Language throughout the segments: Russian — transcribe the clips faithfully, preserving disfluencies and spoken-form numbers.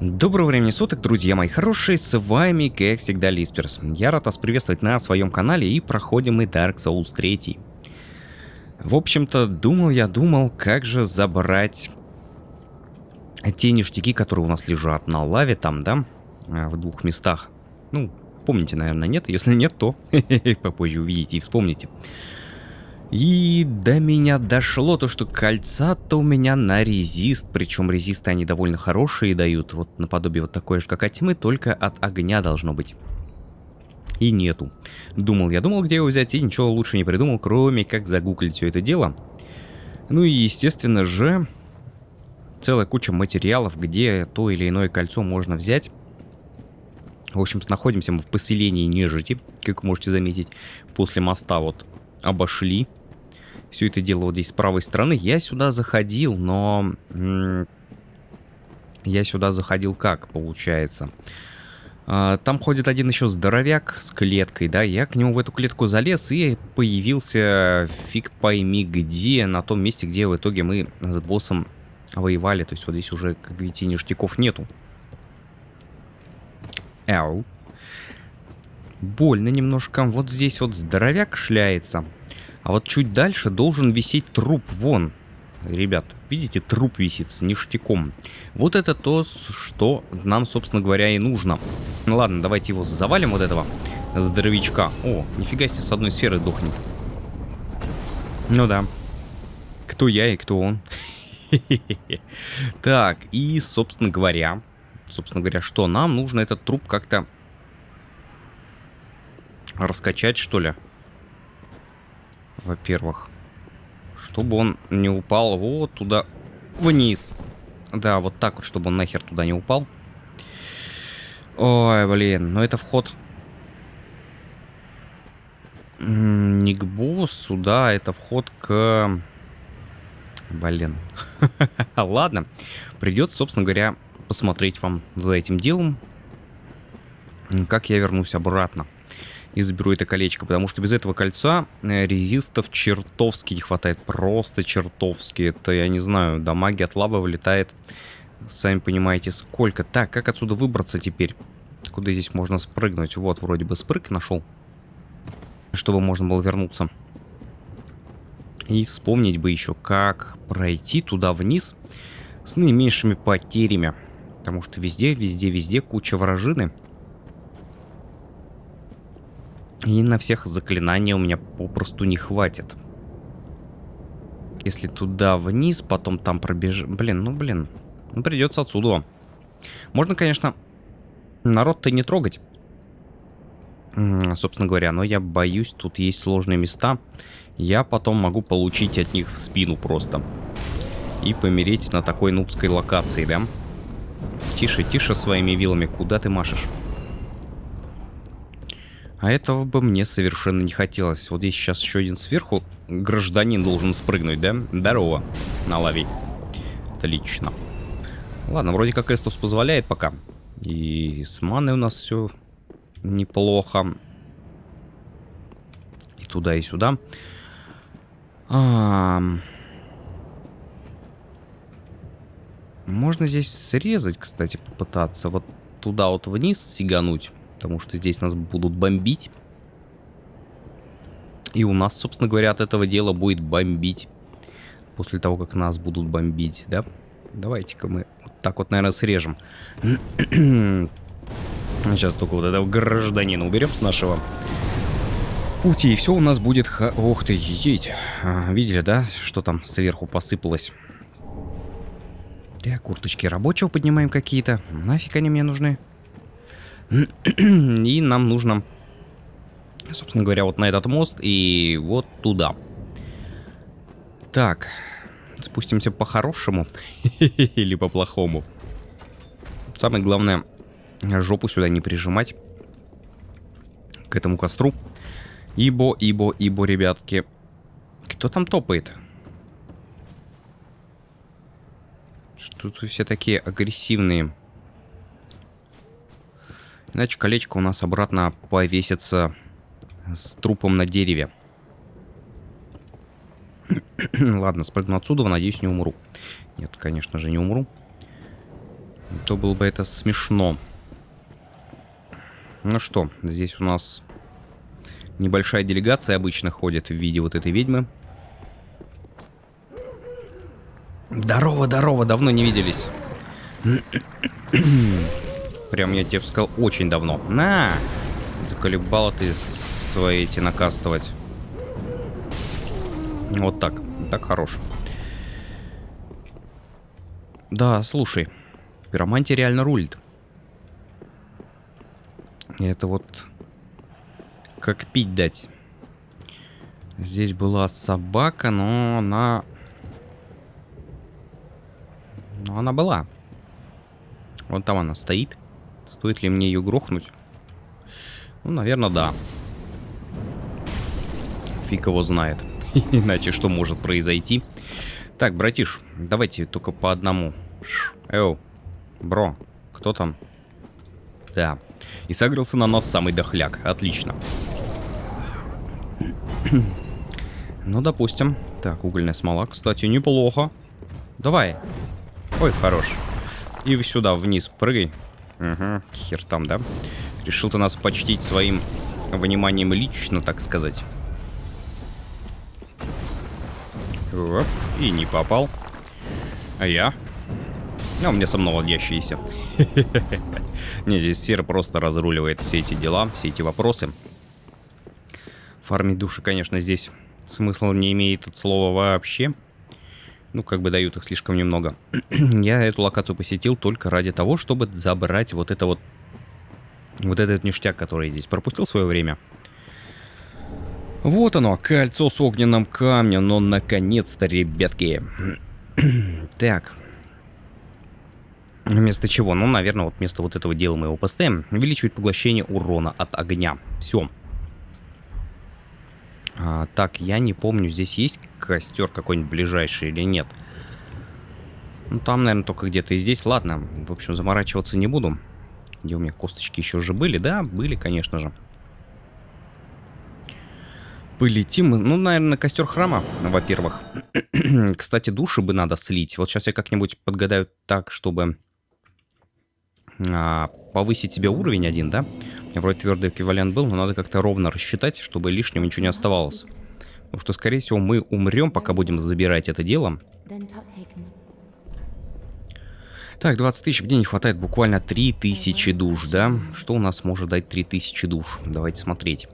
Доброго времени суток, друзья мои хорошие, с вами, как всегда, Лисперс. Я рад вас приветствовать на своем канале, и проходим мы Dark Souls три. В общем-то, думал я, думал, как же забрать те ништяки, которые у нас лежат на лаве там, да, в двух местах. Ну, помните, наверное, нет? Если нет, то попозже увидите и вспомните. И до меня дошло то, что кольца-то у меня на резист. Причем резисты они довольно хорошие дают. Вот наподобие вот такое же, как от тьмы, только от огня должно быть. И нету. Думал, я думал, где его взять, и ничего лучше не придумал, кроме как загуглить все это дело. Ну и, естественно же, целая куча материалов, где то или иное кольцо можно взять. В общем-то, находимся мы в поселении нежити, как вы можете заметить. После моста вот обошли. Все это дело вот здесь с правой стороны. Я сюда заходил, но... Я сюда заходил как, получается? А, там ходит один еще здоровяк с клеткой, да? Я к нему в эту клетку залез и появился фиг пойми где, на том месте, где в итоге мы с боссом воевали. То есть вот здесь уже, как видите, ништяков нету. Ау. Больно немножко. Вот здесь вот здоровяк шляется. А вот чуть дальше должен висеть труп. Вон, ребят, видите, труп висит с ништяком. Вот это то, что нам, собственно говоря, и нужно. Ну ладно, давайте его завалим, вот этого здоровячка. О, нифига себе, с одной сферы дохнет. Ну да. Кто я и кто он. Так, и, собственно говоря, собственно говоря, что нам нужно этот труп как-то раскачать, что ли? Во-первых, чтобы он не упал вот туда вниз. Да, вот так вот, чтобы он нахер туда не упал. Ой, блин, но это вход не к боссу, да, это вход к... Блин. Ладно, придется, собственно говоря, посмотреть вам за этим делом, как я вернусь обратно и заберу это колечко, потому что без этого кольца резистов чертовски не хватает, просто чертовски. Это, я не знаю, дамаги от лавы вылетает, сами понимаете, сколько. Так, как отсюда выбраться теперь? Куда здесь можно спрыгнуть? Вот, вроде бы спрыг нашел, чтобы можно было вернуться. И вспомнить бы еще, как пройти туда вниз с наименьшими потерями, потому что везде, везде, везде куча вражины. И на всех заклинаний у меня попросту не хватит. Если туда вниз, потом там пробежать... Блин, ну блин. Ну придется отсюда. Можно, конечно, народ-то не трогать. Собственно говоря, но я боюсь, тут есть сложные места. Я потом могу получить от них в спину просто. И помереть на такой нубской локации, да? Тише, тише своими вилами. Куда ты машешь? А этого бы мне совершенно не хотелось. Вот здесь сейчас еще один сверху гражданин должен спрыгнуть, да? Здорово, на лаве. Отлично. Ладно, вроде как Эстус позволяет пока. И с маной у нас все неплохо. И туда, и сюда. А... Можно здесь срезать, кстати, попытаться. Вот туда вот вниз сигануть. Потому что здесь нас будут бомбить. И у нас, собственно говоря, от этого дела будет бомбить. После того, как нас будут бомбить, да? Давайте-ка мы вот так вот, наверное, срежем. Сейчас только вот этого гражданина уберем с нашего пути. И все у нас будет... Ха... Ох ты, едеть. А, видели, да? Что там сверху посыпалось? Так, курточки рабочего поднимаем какие-то. Нафиг они мне нужны? И нам нужно, собственно говоря, вот на этот мост и вот туда. Так, спустимся по-хорошему или по-плохому. Самое главное, жопу сюда не прижимать к этому костру. Ибо, ибо, ибо, ребятки, кто там топает? Что-то все такие агрессивные. Иначе колечко у нас обратно повесится с трупом на дереве. Ладно, спрыгну отсюда, надеюсь, не умру. Нет, конечно же, не умру. То было бы это смешно. Ну что, здесь у нас небольшая делегация обычно ходит в виде вот этой ведьмы. Здорово, здорово, давно не виделись. Прям я тебе сказал, очень давно. На! Заколебала ты свои эти накастывать. Вот так. Так хорош. Да, слушай. Пиромантия реально рулит. Это вот... Как пить дать. Здесь была собака, но она... Но она была. Вон там она стоит. Стоит ли мне ее грохнуть? Ну, наверное, да. Фиг его знает. Иначе что может произойти? Так, братиш, давайте только по одному. Эу, бро, кто там? Да. И согрелся на нас самый дохляк. Отлично. Ну, допустим. Так, угольная смола, кстати, неплохо. Давай. Ой, хорош. И сюда, вниз, прыгай. Угу, хер там, да? Решил ты нас почтить своим вниманием лично, так сказать. Оп, и не попал. А я? А у меня самонаводящиеся. Не, здесь сфера просто разруливает все эти дела, все эти вопросы. Фармить души, конечно, здесь смысла не имеет от слова вообще. Ну, как бы дают их слишком немного. Я эту локацию посетил только ради того, чтобы забрать вот это вот... Вот этот ништяк, который здесь пропустил в свое время. Вот оно, кольцо с огненным камнем. Но, наконец-то, ребятки. Так. Вместо чего? Ну, наверное, вот вместо вот этого дела мы его поставим. Увеличивает поглощение урона от огня. Все. А, так, я не помню, здесь есть костер какой-нибудь ближайший или нет. Ну, там, наверное, только где-то и здесь. Ладно, в общем, заморачиваться не буду. Где у меня косточки еще же были? Да, были, конечно же. Полетим. Ну, наверное, костер храма, во-первых. Кстати, души бы надо слить. Вот сейчас я как-нибудь подгадаю так, чтобы а, повысить себе уровень один, да? Вроде твердый эквивалент был, но надо как-то ровно рассчитать, чтобы лишнего ничего не оставалось. Потому что, скорее всего, мы умрем, пока будем забирать это дело. Так, двадцать тысяч, мне не хватает буквально три тысячи душ, да? Что у нас может дать три тысячи душ? Давайте смотреть.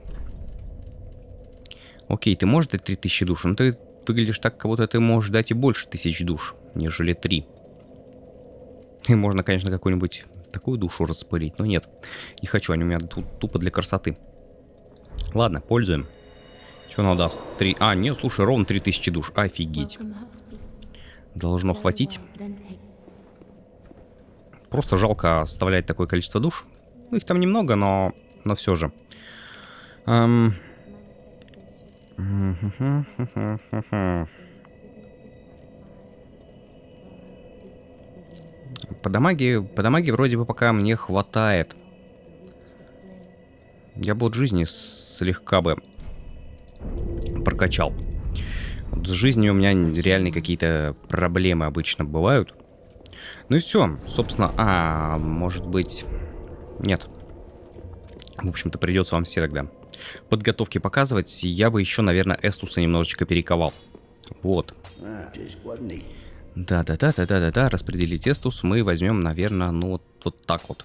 Окей, ты можешь дать три тысячи душ, но ты выглядишь так, как будто ты можешь дать и больше тысяч душ, нежели три. И можно, конечно, какую-нибудь такую душу распылить, но нет. Не хочу, они у меня тут тупо для красоты. Ладно, пользуем. Что она даст? Три... А, нет, слушай, ровно три тысячи душ. Офигеть. Должно хватить. Просто жалко оставлять такое количество душ. Ну, их там немного, но, но все же. Эм... По дамаге, по дамаге вроде бы пока мне хватает. Я бы вот жизни слегка бы прокачал. Вот с жизнью у меня реально какие-то проблемы обычно бывают. Ну и все, собственно, а, может быть... Нет. В общем-то, придется вам все тогда подготовки показывать. Я бы еще, наверное, Эстуса немножечко перековал. Вот. Да-да-да-да-да-да-да. Распределить Эстус мы возьмем, наверное, ну вот, вот так вот.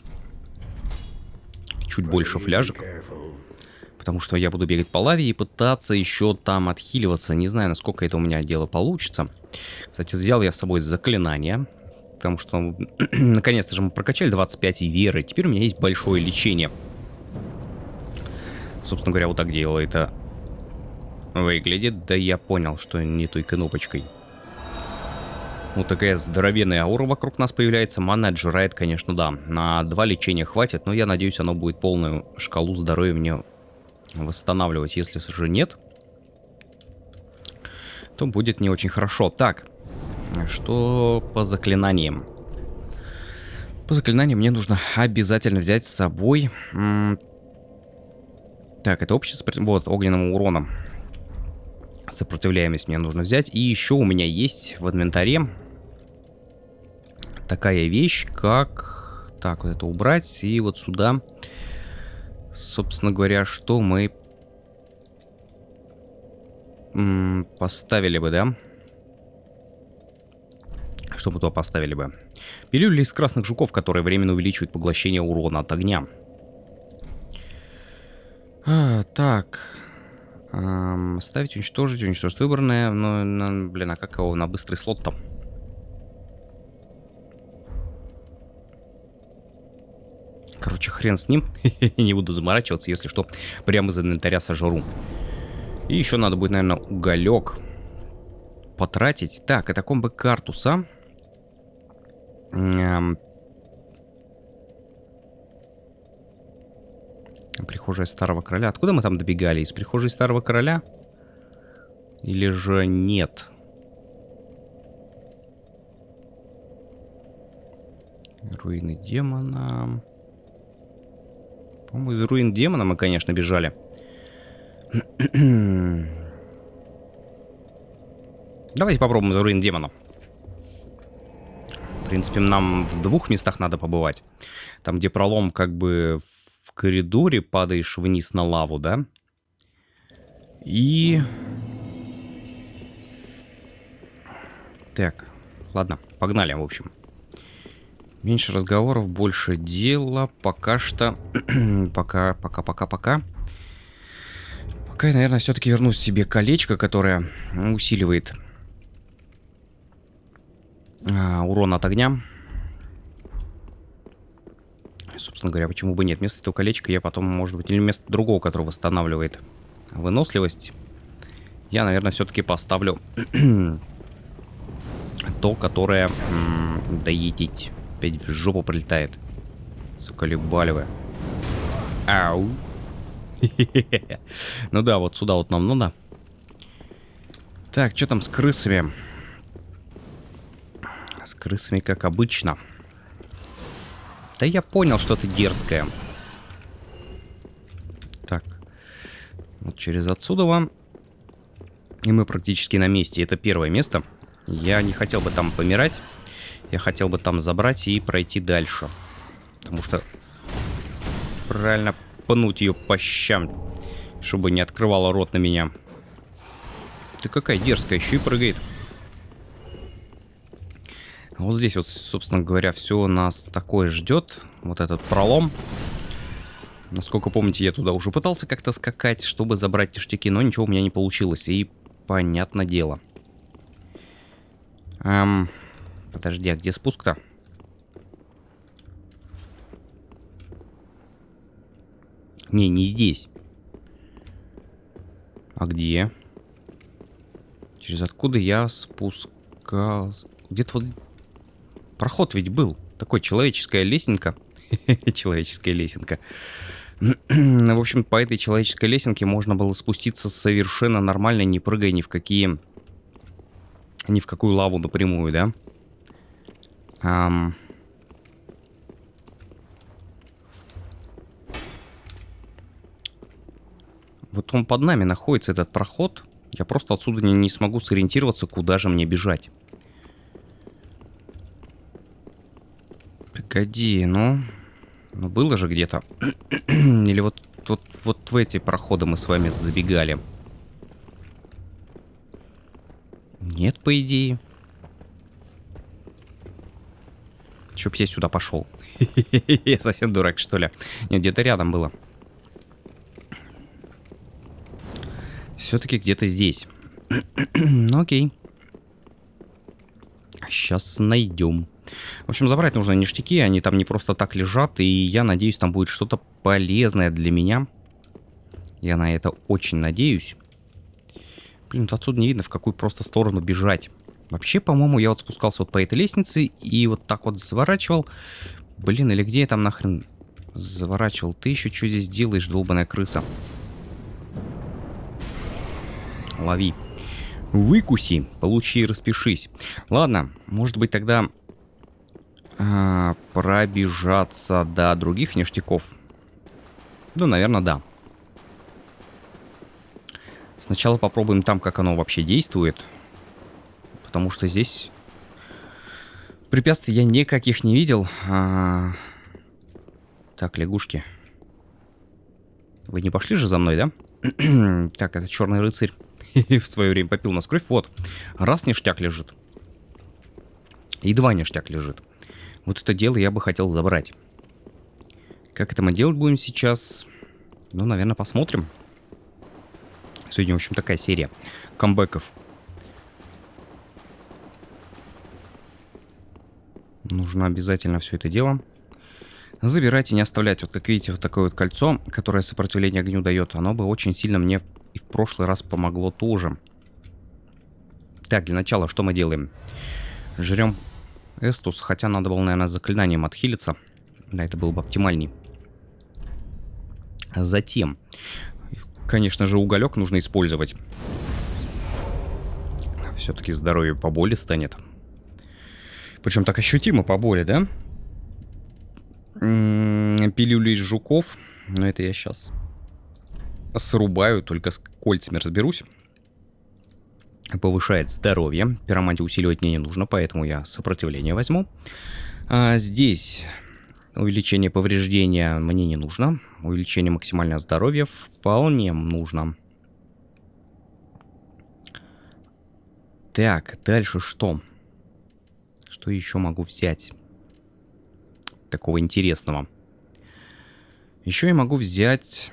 Чуть больше фляжек. Потому что я буду бегать по лаве и пытаться еще там отхиливаться. Не знаю, насколько это у меня дело получится. Кстати, взял я с собой заклинание. Потому что, наконец-то же мы прокачали двадцать пять веры. Теперь у меня есть большое лечение. Собственно говоря, вот так дело это выглядит. Да я понял, что не той кнопочкой. Вот такая здоровенная аура вокруг нас появляется. Мана отжирает, конечно, да. На два лечения хватит, но я надеюсь, оно будет полную шкалу здоровья мне восстанавливать. Если же нет, то будет не очень хорошо. Так, что по заклинаниям? По заклинаниям мне нужно обязательно взять с собой... Так, это общий сопротив... Вот, огненным уроном. Сопротивляемость мне нужно взять. И еще у меня есть в инвентаре такая вещь, как... Так, вот это убрать. И вот сюда, собственно говоря, что мы м, поставили бы, да? Что мы туда поставили бы? Пилюли из красных жуков, которые временно увеличивают поглощение урона от огня. А, так. Эм, ставить, уничтожить, уничтожить выбранное. Но, на, блин, а как его на быстрый слот-то? Короче, хрен с ним. Не буду заморачиваться, если что, прямо из инвентаря сожру. И еще надо будет, наверное, уголек потратить. Так, это комбо картуса. Эм... Прихожая старого короля. Откуда мы там добегали? Из прихожей старого короля? Или же нет? Руины демона. По-моему, из руин демона мы, конечно, бежали. Давайте попробуем из руин демона. В принципе, нам в двух местах надо побывать. Там, где пролом как бы в коридоре, падаешь вниз на лаву, да? И... Так, ладно, погнали, в общем. Меньше разговоров, больше дела. Пока что... пока, пока, пока, пока. Пока я, наверное, все-таки верну себе колечко, которое усиливает а, урон от огня. Собственно говоря, почему бы нет? Вместо этого колечка я потом, может быть, или вместо другого, который восстанавливает выносливость, я, наверное, все-таки поставлю то, которое м, доедить. Опять в жопу прилетает. Сука, любалевая. Ау. Ну да, вот сюда вот нам надо. Так, что там с крысами? С крысами, как обычно. Да я понял, что ты дерзкая. Так. Вот через отсюда вам. И мы практически на месте. Это первое место. Я не хотел бы там помирать. Я хотел бы там забрать и пройти дальше. Потому что правильно пнуть ее по щам, чтобы не открывала рот на меня. Ты какая дерзкая, еще и прыгает. А вот здесь вот, собственно говоря, все нас такое ждет. Вот этот пролом. Насколько помните, я туда уже пытался как-то скакать, чтобы забрать ништяки, но ничего у меня не получилось. И понятное дело. Эм... Подожди, а где спуск-то? Не, не здесь. А где? Через откуда я спускал? Где-то вот... Проход ведь был. Такой человеческая лесенка. Человеческая лесенка. В общем, по этой человеческой лесенке можно было спуститься совершенно нормально, не прыгая ни в какие... Ни в какую лаву напрямую, да? Um... Вот он под нами находится, этот проход. Я просто отсюда не, не смогу сориентироваться, куда же мне бежать. Погоди, ну... Ну, было же где-то. Или вот, вот, вот в эти проходы мы с вами забегали. Нет, по идее. Чтоб я сюда пошел. Я совсем дурак, что ли? Нет, где-то рядом было. Все-таки где-то здесь. Ну, окей. Сейчас найдем. В общем, забрать нужно ништяки. Они там не просто так лежат. И я надеюсь, там будет что-то полезное для меня. Я на это очень надеюсь. Блин, вот отсюда не видно, в какую просто сторону бежать. Вообще, по-моему, я вот спускался вот по этой лестнице и вот так вот заворачивал. Блин, или где я там нахрен заворачивал? Ты еще что здесь делаешь, долбаная крыса? Лови. Выкуси, получи и распишись. Ладно, может быть тогда а, пробежаться до других ништяков. Ну, наверное, да. Сначала попробуем там, как оно вообще действует. Потому что здесь, в Препятствий я никаких не видел. А... Так, лягушки. Вы не пошли же за мной, да? Так, это черный рыцарь. В свое время попил нас кровь. Вот. Раз ништяк лежит. И два ништяк лежит. Вот это дело я бы хотел забрать. Как это мы делать будем сейчас? Ну, наверное, посмотрим. Сегодня, в общем, такая серия камбэков. Нужно обязательно все это дело забирать и не оставлять. Вот как видите, вот такое вот кольцо, которое сопротивление огню дает, оно бы очень сильно мне и в прошлый раз помогло тоже. Так, для начала что мы делаем? Жрем Эстус, хотя надо было, наверное, заклинанием отхилиться. Да, это было бы оптимальней. Затем, конечно же, уголек нужно использовать. Все-таки здоровье поболее станет. Причем так ощутимо поболее, да? Пилюли из жуков. Но это я сейчас срубаю, только с кольцами разберусь. Повышает здоровье. Пиромантию усиливать мне не нужно, поэтому я сопротивление возьму. А здесь увеличение повреждения мне не нужно. Увеличение максимального здоровья вполне нужно. Так, дальше что? Что еще могу взять такого интересного? Еще я могу взять...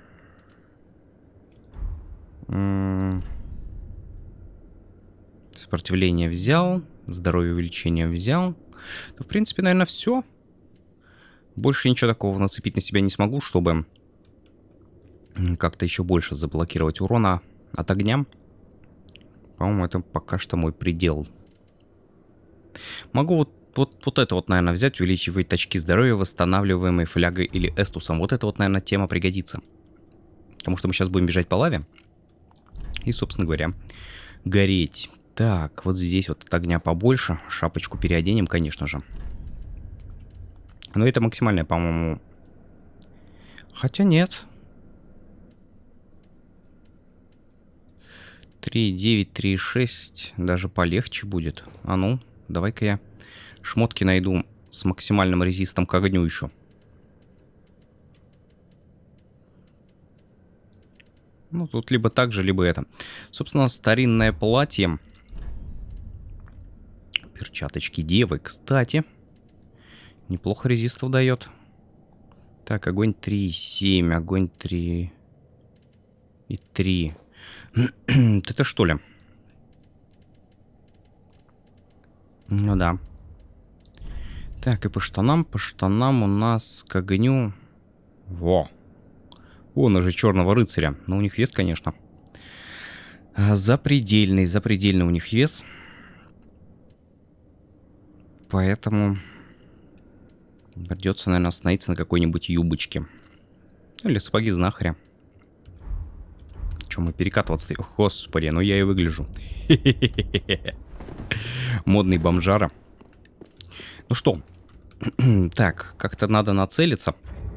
Сопротивление взял. Здоровье увеличение взял. Ну, в принципе, наверное, все. Больше ничего такого нацепить на себя не смогу, чтобы как-то еще больше заблокировать урона от огня. По-моему, это пока что мой предел. Могу вот, вот, вот это вот, наверное, взять, увеличивать очки здоровья, восстанавливаемые флягой или эстусом. Вот это вот, наверное, тема пригодится. Потому что мы сейчас будем бежать по лаве. И, собственно говоря, гореть. Так, вот здесь вот от огня побольше. Шапочку переоденем, конечно же. Но это максимальное, по-моему. Хотя нет. три девять, три шесть. Даже полегче будет. А ну, давай-ка я шмотки найду с максимальным резистом к огню еще. Ну, тут либо так же, либо это. Собственно, старинное платье. Перчаточки девы, кстати. Неплохо резистов дает. Так, огонь три, семь, огонь три и три. Это что ли? Ну да. Так, и по штанам, по штанам у нас к огню... Во! Вон уже черного рыцаря. Но у них вес, конечно. Запредельный, запредельный у них вес. Поэтому придется, наверное, остановиться на какой-нибудь юбочке. Или сапоги знахаря. Че, мы перекатываться... Господи, ну я и выгляжу. Модный бомжара. Ну что? Так, как-то надо нацелиться.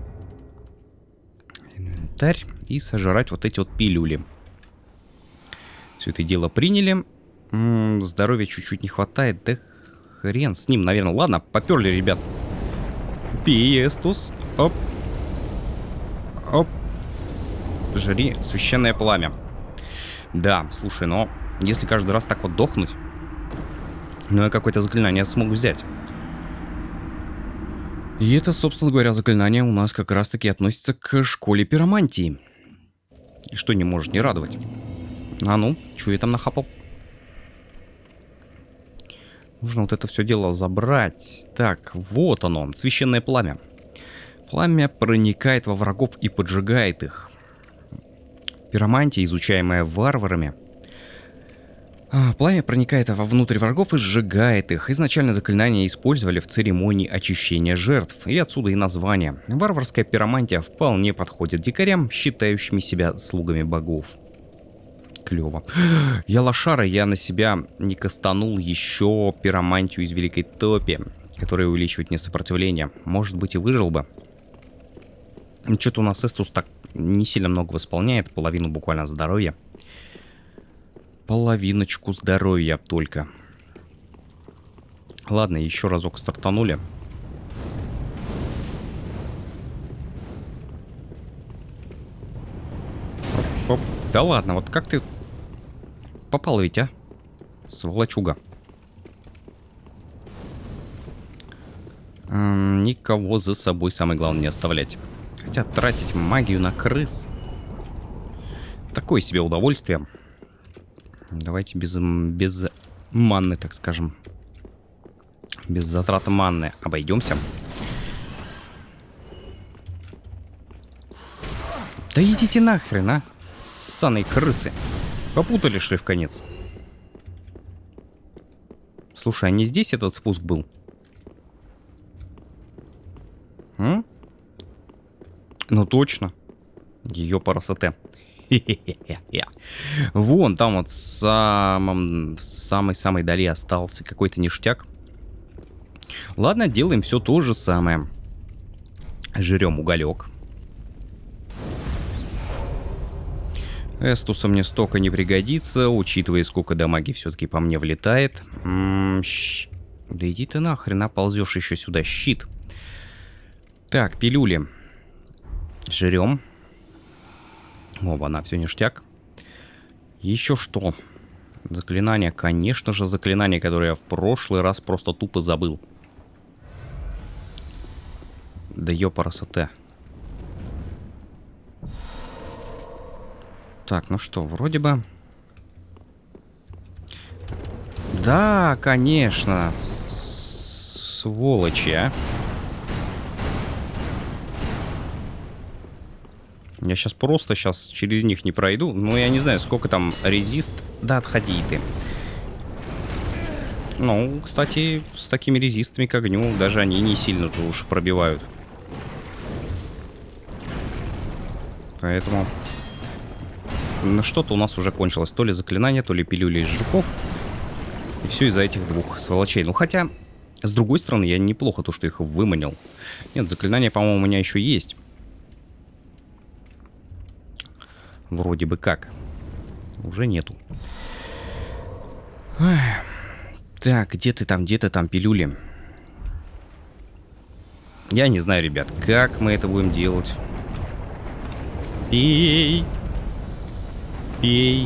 Инвентарь. И сожрать вот эти вот пилюли. Все это дело приняли. М-м, здоровья чуть-чуть не хватает. Да хрен с ним, наверное. Ладно, поперли, ребят. Пиестус. Оп. Оп. Жри священное пламя. Да, слушай, но если каждый раз так вот дохнуть, ну я какое-то заклинание смогу взять. И это, собственно говоря, заклинание у нас как раз-таки относится к школе пиромантии. И что не может не радовать? А ну, что я там нахапал? Нужно вот это все дело забрать. Так, вот оно, священное пламя. Пламя проникает во врагов и поджигает их. Пиромантия, изучаемая варварами. Пламя проникает вовнутрь врагов и сжигает их. Изначально заклинания использовали в церемонии очищения жертв. И отсюда и название. Варварская пиромантия вполне подходит дикарям, считающими себя слугами богов. Клево. Я лошара, я на себя не кастанул еще пиромантию из Великой Топи, которая увеличивает мне сопротивление. Может быть, и выжил бы. Что-то у нас Эстус так не сильно много восполняет. Половину буквально здоровья. Половиночку здоровья только. Ладно, еще разок стартанули. Оп. Да ладно, вот как ты попал ведь, а? Сволочуга. М-м, никого за собой самое главное не оставлять. Хотя тратить магию на крыс такое себе удовольствие. Давайте без, без манны, так скажем. Без затраты манны обойдемся. Да идите нахрен, а? Ссаные крысы. Попутали, шли в конец. Слушай, а не здесь этот спуск был? М? Ну точно. Ее парасоте. Вон там вот в самом самой-самой дали остался какой-то ништяк. Ладно, делаем все то же самое. Жрем уголек. Эстуса мне столько не пригодится, учитывая, сколько дамаги все-таки по мне влетает. М-м, щ... Да иди ты нахрен, а ползешь еще сюда, щит. Так, пилюли. Жрем. Оба, она все ништяк. Еще что? Заклинание, конечно же, заклинание, которое я в прошлый раз просто тупо забыл. Да ёпарасоте. Так, ну что, вроде бы... Да, конечно. Сволочи, а. Я сейчас просто сейчас через них не пройду. Ну, я не знаю, сколько там резист. Да, отходи ты. Ну, кстати, с такими резистами к огню даже они не сильно-то уж пробивают. Поэтому... Ну, что-то у нас уже кончилось. То ли заклинание, то ли пилюли из жуков. И все из-за этих двух сволочей. Ну, хотя, с другой стороны, я неплохо то, что их выманил. Нет, заклинание, по-моему, у меня еще есть. Вроде бы как. Уже нету. Эх. Так, где ты там, где ты там, пилюли? Я не знаю, ребят, как мы это будем делать. Пей! Пей!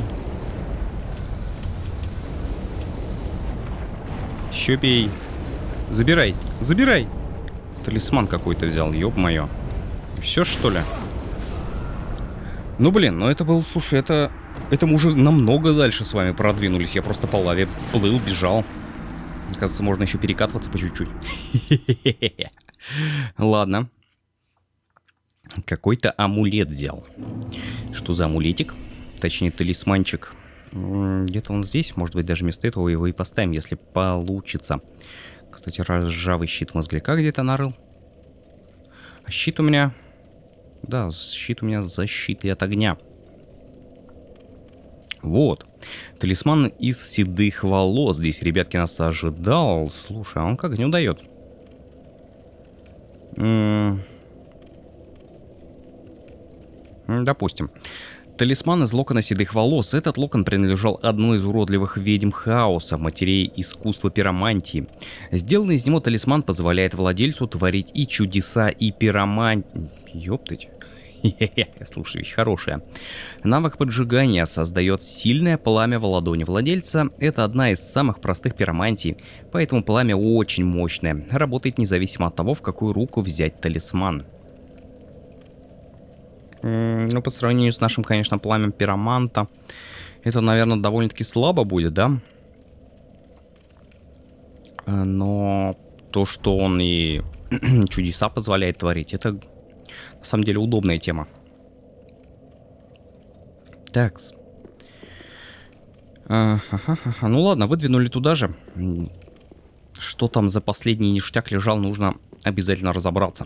Еще пей! Забирай! Забирай! Талисман какой-то взял, ёб-моё. Все, что ли? Ну, блин, ну это был, слушай, это... Это мы уже намного дальше с вами продвинулись. Я просто по лаве плыл, бежал. Мне кажется, можно еще перекатываться по чуть-чуть. Ладно. Какой-то амулет взял. Что за амулетик? Точнее, талисманчик. Где-то он здесь. Может быть, даже вместо этого его и поставим, если получится. Кстати, ржавый щит мозгляка где-то нарыл. А щит у меня... Да, щит у меня защиты от огня. Вот. Талисман из седых волос. Здесь, ребятки, нас ожидал. Слушай, а он как не дает? М-м- Допустим. Талисман из локона седых волос. Этот локон принадлежал одной из уродливых ведьм хаоса, матерей искусства пиромантии. Сделанный из него талисман позволяет владельцу творить и чудеса, и пиромантии. Ёптать. Слушай, вещь хорошая. Навык поджигания создает сильное пламя в ладони владельца. Это одна из самых простых пиромантий, поэтому пламя очень мощное. Работает независимо от того, в какую руку взять талисман. Ну, по сравнению с нашим, конечно, пламем пироманта, это, наверное, довольно-таки слабо будет, да? Но то, что он и чудеса позволяет творить, это... На самом деле удобная тема. Такс. А, ага, ага. Ну ладно, выдвинули туда же. Что там за последний ништяк лежал, нужно обязательно разобраться.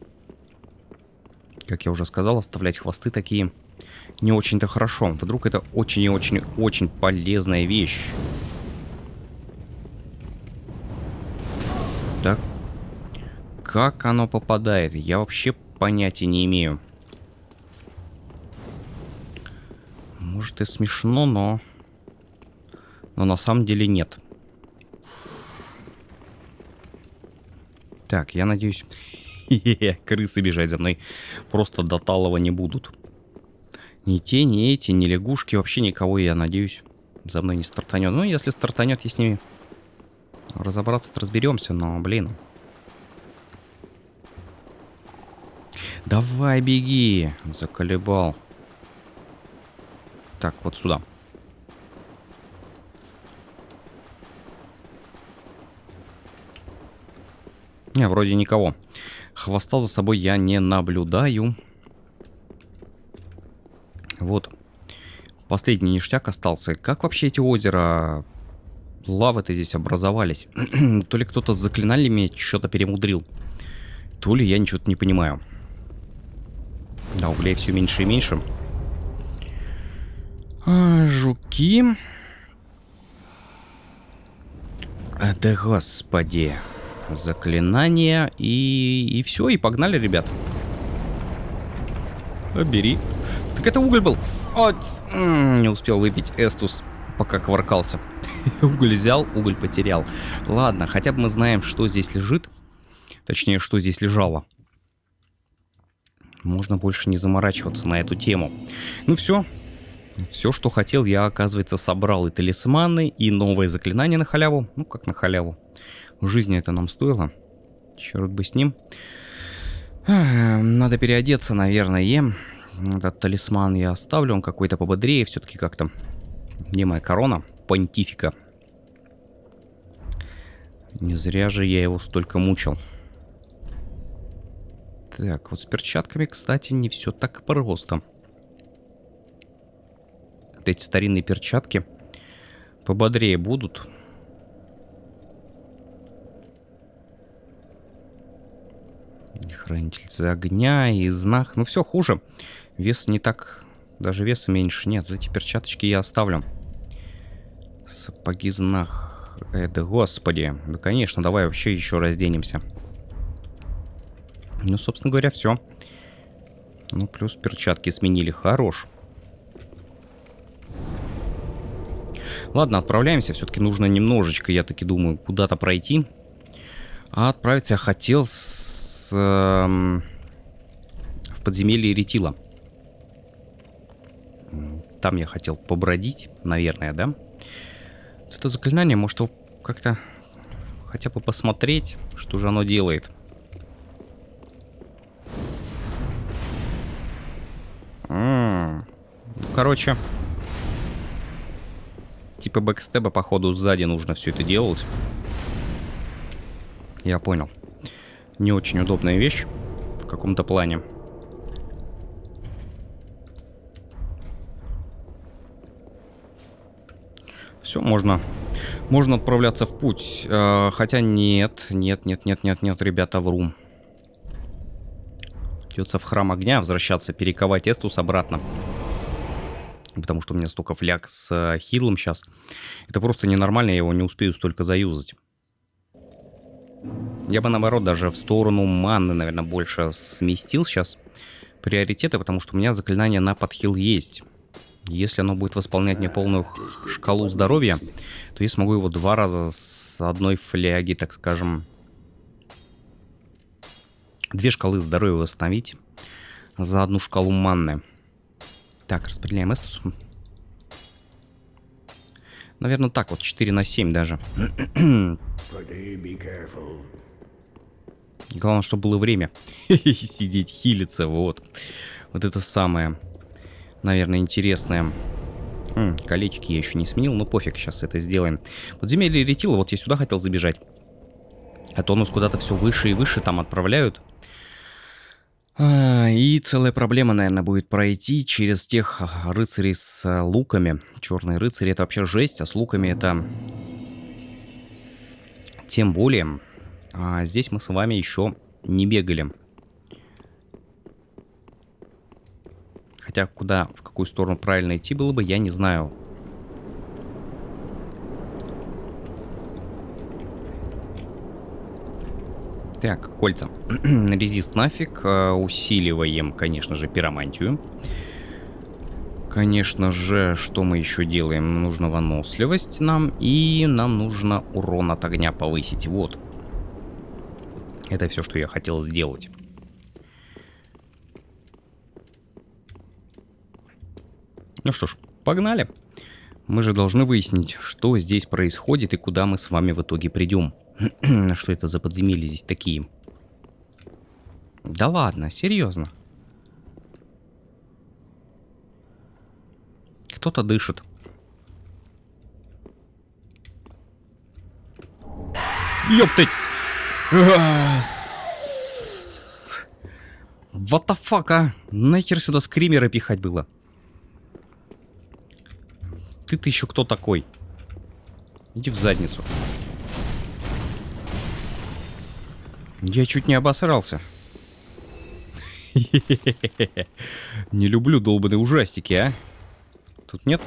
Как я уже сказал, оставлять хвосты такие не очень-то хорошо. Вдруг это очень и очень-очень полезная вещь. Так. Как оно попадает? Я вообще... Понятия не имею. Может и смешно, но... Но на самом деле нет. Так, я надеюсь, крысы бежать за мной просто до талого не будут. Ни те, ни эти, ни лягушки, вообще никого, я надеюсь, за мной не стартанет. Ну, если стартанет, я с ними разобраться-то разберемся, но, блин. Давай, беги, заколебал. Так, вот сюда. Не, вроде никого. Хвоста за собой я не наблюдаю. Вот. Последний ништяк остался. Как вообще эти озера лавы-то здесь образовались? То ли кто-то с заклинаниями что-то перемудрил, то ли я ничего-то не понимаю. Да, углей все меньше и меньше. А, жуки. А, да господи. Заклинания. И, и все, и погнали, ребят. А, бери. Так это уголь был. О, не успел выпить эстус, пока кувыркался. Уголь взял, уголь потерял. Ладно, хотя бы мы знаем, что здесь лежит. Точнее, что здесь лежало. Можно больше не заморачиваться на эту тему. Ну все. Все, что хотел, я, оказывается, собрал. И талисманы, и новые заклинания на халяву. Ну, как на халяву. В жизни это нам стоило. Черт бы с ним. Надо переодеться, наверное. Этот талисман я оставлю. Он какой-то пободрее. Все-таки как-то. Где моя корона? Понтифика. Не зря же я его столько мучил. Так, вот с перчатками, кстати, не все так просто. Вот эти старинные перчатки пободрее будут. Хранительница огня и знак. Ну, все хуже. Вес не так... Даже веса меньше. Нет, эти перчаточки я оставлю. Сапоги знак. Это, господи. Да, конечно, давай вообще еще разденемся. Ну, собственно говоря, все. Ну, плюс перчатки сменили. Хорош. Ладно, отправляемся. Все-таки нужно немножечко, я таки думаю, куда-то пройти. А отправиться я хотел с, э, в подземелье Ретила. Там я хотел побродить, наверное, да? Это заклинание, может, его как-то хотя бы посмотреть, что же оно делает. М-м-м. Короче, типа бэкстеба, походу, сзади нужно все это делать. Я понял. Не очень удобная вещь в каком-то плане. Все, можно, можно отправляться в путь. Э, хотя нет, нет, нет, нет, нет, нет, ребята, вру. Придется в храм огня возвращаться, перековать эстус обратно. Потому что у меня столько фляг с э, хилом сейчас. Это просто ненормально, я его не успею столько заюзать. Я бы, наоборот, даже в сторону манны, наверное, больше сместил сейчас приоритеты, потому что у меня заклинание на подхил есть. Если оно будет восполнять мне полную шкалу здоровья, то я смогу его два раза с одной фляги, так скажем... Две шкалы здоровья восстановить за одну шкалу манны. Так, распределяем эстус. Наверное, так вот, четыре на семь даже. Главное, чтобы было время сидеть, хилиться, вот. Вот это самое, наверное, интересное. М, колечки я еще не сменил, но пофиг, сейчас это сделаем. Подземелье Ретила, вот я сюда хотел забежать. А то у нас куда-то все выше и выше там отправляют. А, и целая проблема, наверное, будет пройти через тех рыцарей с луками. Черные рыцари — это вообще жесть, а с луками это... Тем более, а здесь мы с вами еще не бегали. Хотя куда, в какую сторону правильно идти было бы, я не знаю. Так, кольца. Резист нафиг. Усиливаем, конечно же, пиромантию. Конечно же, что мы еще делаем? Нужно выносливость нам. И нам нужно урон от огня повысить. Вот. Это все, что я хотел сделать. Ну что ж, погнали. Мы же должны выяснить, что здесь происходит и куда мы с вами в итоге придем. Что это за подземелья здесь такие? Да ладно, серьезно. Кто-то дышит. Ёптать! What the fuck, а? Нахер сюда скримеры пихать было? Ты-то еще кто такой? Иди в задницу. Я чуть не обосрался. Не люблю долбаные ужастики, а? Тут нет?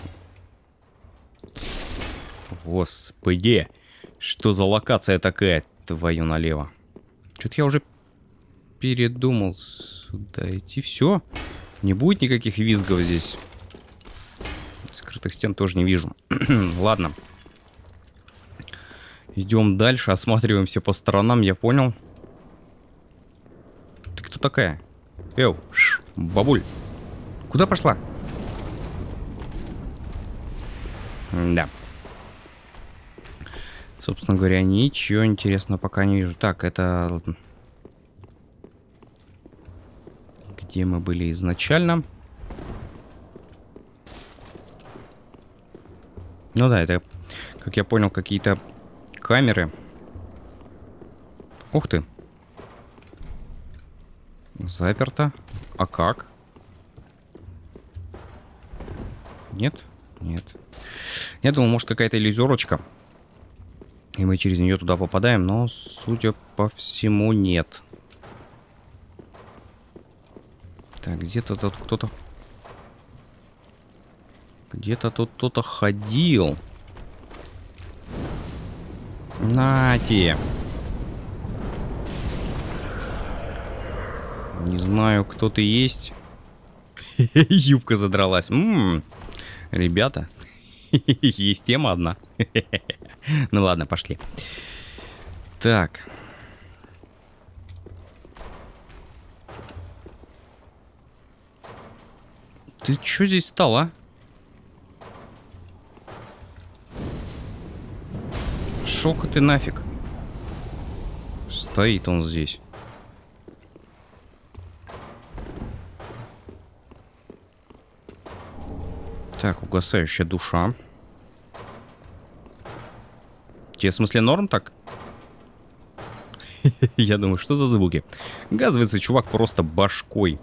Господи. Что за локация такая? Твою налево. Что-то я уже передумал сюда идти. Все. Не будет никаких визгов здесь. Скрытых стен тоже не вижу. Ладно. Идем дальше, осматриваемся по сторонам, я понял. Ты кто такая? Эу, ш, бабуль. Куда пошла? Да. Собственно говоря, ничего интересного пока не вижу. Так, это... Где мы были изначально? Ну да, это, как я понял, какие-то камеры. Ух ты. Заперто. А как? Нет? Нет. Я думал, может, какая-то иллюзорочка. И мы через нее туда попадаем, но, судя по всему, нет. Так, где-то тут кто-то... Где-то тут кто-то ходил. Нате. Не знаю, кто ты есть. Юбка задралась. М-м-м. Ребята, есть тема одна. Ну ладно, пошли. Так. Ты чё здесь стал, а? Шок ты нафиг. Стоит он здесь. Так, угасающая душа. Тебе в смысле норм так? Я думаю, что за звуки? Газовый чувак просто башкой.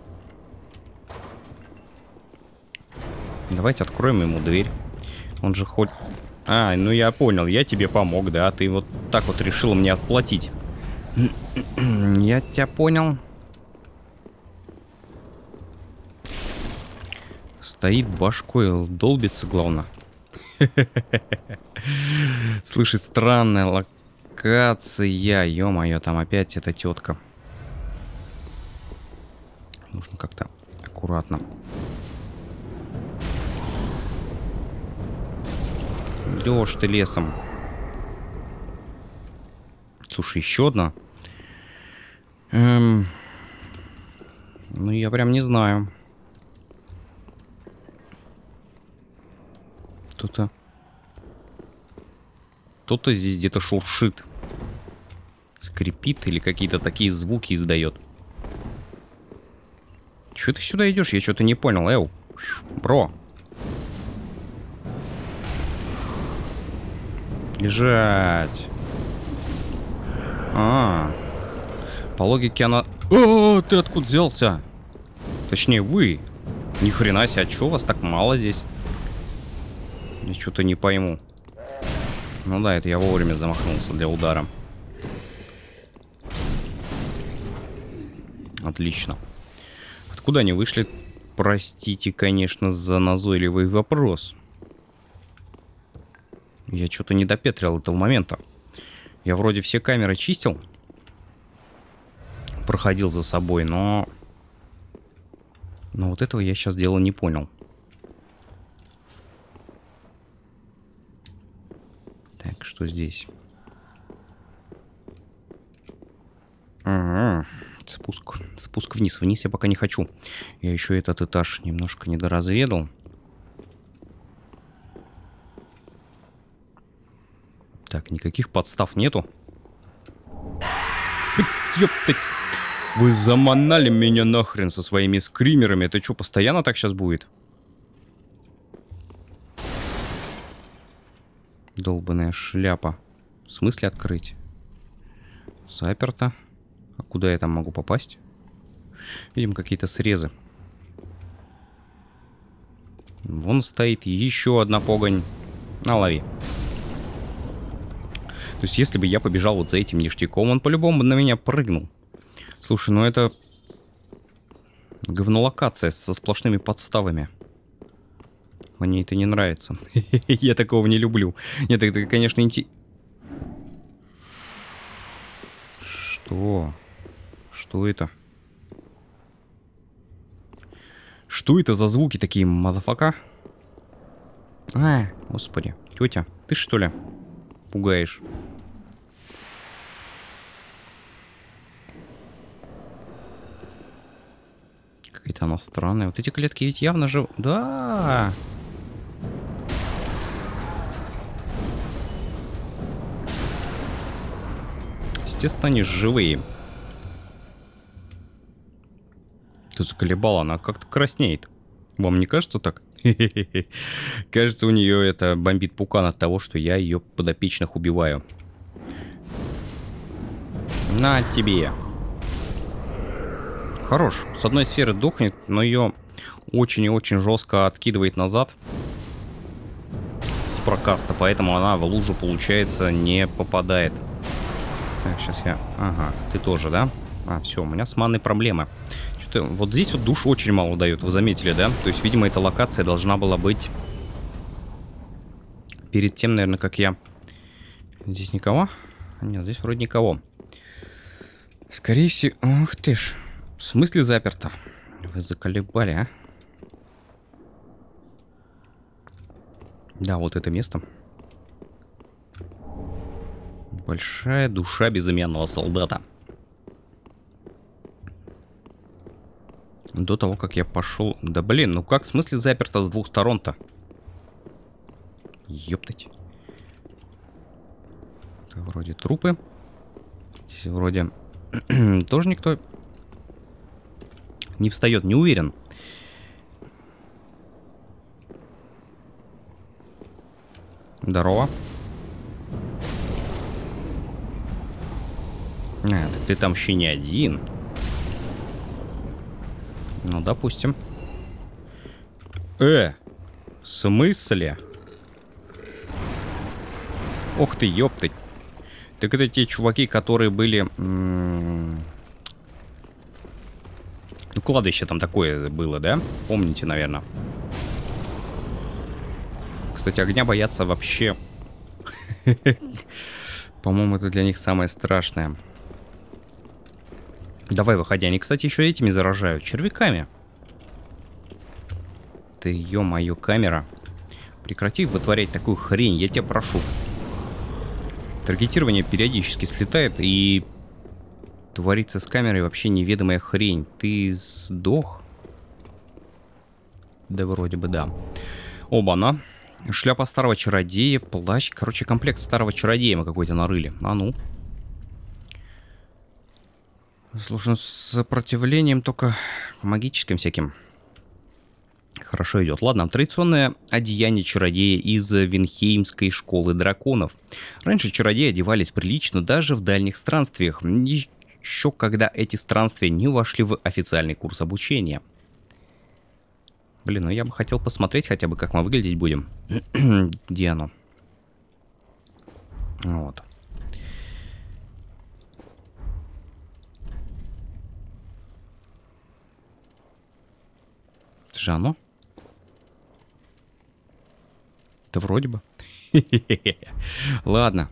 Давайте откроем ему дверь. Он же хоть... А, ну я понял, я тебе помог, да? Ты вот так вот решил мне отплатить. Я тебя понял. Стоит башкой, долбится, главное. Слушай, странная локация. Ё-моё, там опять эта тетка. Нужно как-то аккуратно. Идёшь ты лесом. Слушай, еще одна. Эм... Ну, я прям не знаю. Кто-то... Кто-то здесь где-то шуршит. Скрипит или какие-то такие звуки издает. Чего ты сюда идешь? Я что-то не понял. Эу, бро. Лежать. А, по логике она... О, ты откуда взялся? Точнее, вы. Ни хрена себе, а чё вас так мало здесь? Я что-то не пойму. Ну да, это я вовремя замахнулся для удара. Отлично. Откуда они вышли? Простите, конечно, за назойливый вопрос. Я что-то не допетрил этого момента. Я вроде все камеры чистил. Проходил за собой, но... Но вот этого я сейчас дела не понял. Так, что здесь? Угу. спуск вниз. Вниз я пока не хочу. Я еще этот этаж немножко недоразведал. Так, никаких подстав нету. Ёптать. Вы заманали меня нахрен со своими скримерами. Это что, постоянно так сейчас будет? Долбаная шляпа. В смысле открыть? Заперто. А куда я там могу попасть? Видим какие-то срезы. Вон стоит еще одна погонь. На, лови. То есть, если бы я побежал вот за этим ништяком, он по-любому бы на меня прыгнул. Слушай, ну это... говнолокация со сплошными подставами. Мне это не нравится. Я такого не люблю. Нет, это, конечно, интересно. Что? Что это? Что это за звуки такие, мазафака? А, господи. Тетя, ты что ли пугаешь? Какая-то она странная. Вот эти клетки ведь явно же... Да! Естественно, они живые. Ты заколебала, она как-то краснеет. Вам не кажется так? Кажется, у нее это бомбит пукан от того, что я ее подопечных убиваю. На тебе. Хорош. С одной сферы дохнет, но ее очень и очень жестко откидывает назад с прокаста, поэтому она в лужу, получается, не попадает. Так, сейчас я... Ага, ты тоже, да? А, все, у меня с манной проблемы. Что-то вот здесь вот душ очень мало дает, вы заметили, да? То есть, видимо, эта локация должна была быть перед тем, наверное, как я... Здесь никого? Нет, здесь вроде никого. Скорее всего... Ух ты ж. В смысле заперто? Вы заколебали, а? Да, вот это место. Большая душа безымянного солдата. До того, как я пошел... Да блин, ну как в смысле заперто с двух сторон-то? Ёптать. Это вроде трупы. Здесь вроде тоже никто не встает, не уверен. Здорово. А, так ты там еще не один. Ну, допустим. Э, в смысле? Ох ты, ёптать. Так это те чуваки, которые были... Ну, кладбище там такое было, да? Помните, наверное. Кстати, огня боятся вообще. По-моему, это для них самое страшное. Давай, выходи. Они, кстати, еще этими заражают. Червяками. Ты, ё-моё, камера. Прекрати вытворять такую хрень, я тебя прошу. Таргетирование периодически слетает, и творится с камерой вообще неведомая хрень. Ты сдох? Да, вроде бы да. Оба-на. Шляпа старого чародея, плащ. Короче, комплект старого чародея мы какой-то нарыли. А ну. Слушай, с сопротивлением только магическим всяким. Хорошо идет. Ладно, традиционное одеяние чародея из Винхеймской школы драконов. Раньше чародеи одевались прилично даже в дальних странствиях. Еще когда эти странствия не вошли в официальный курс обучения. Блин, ну я бы хотел посмотреть хотя бы, как мы выглядеть будем. Где оно? Вот. Это же оно? Да вроде бы. Ладно.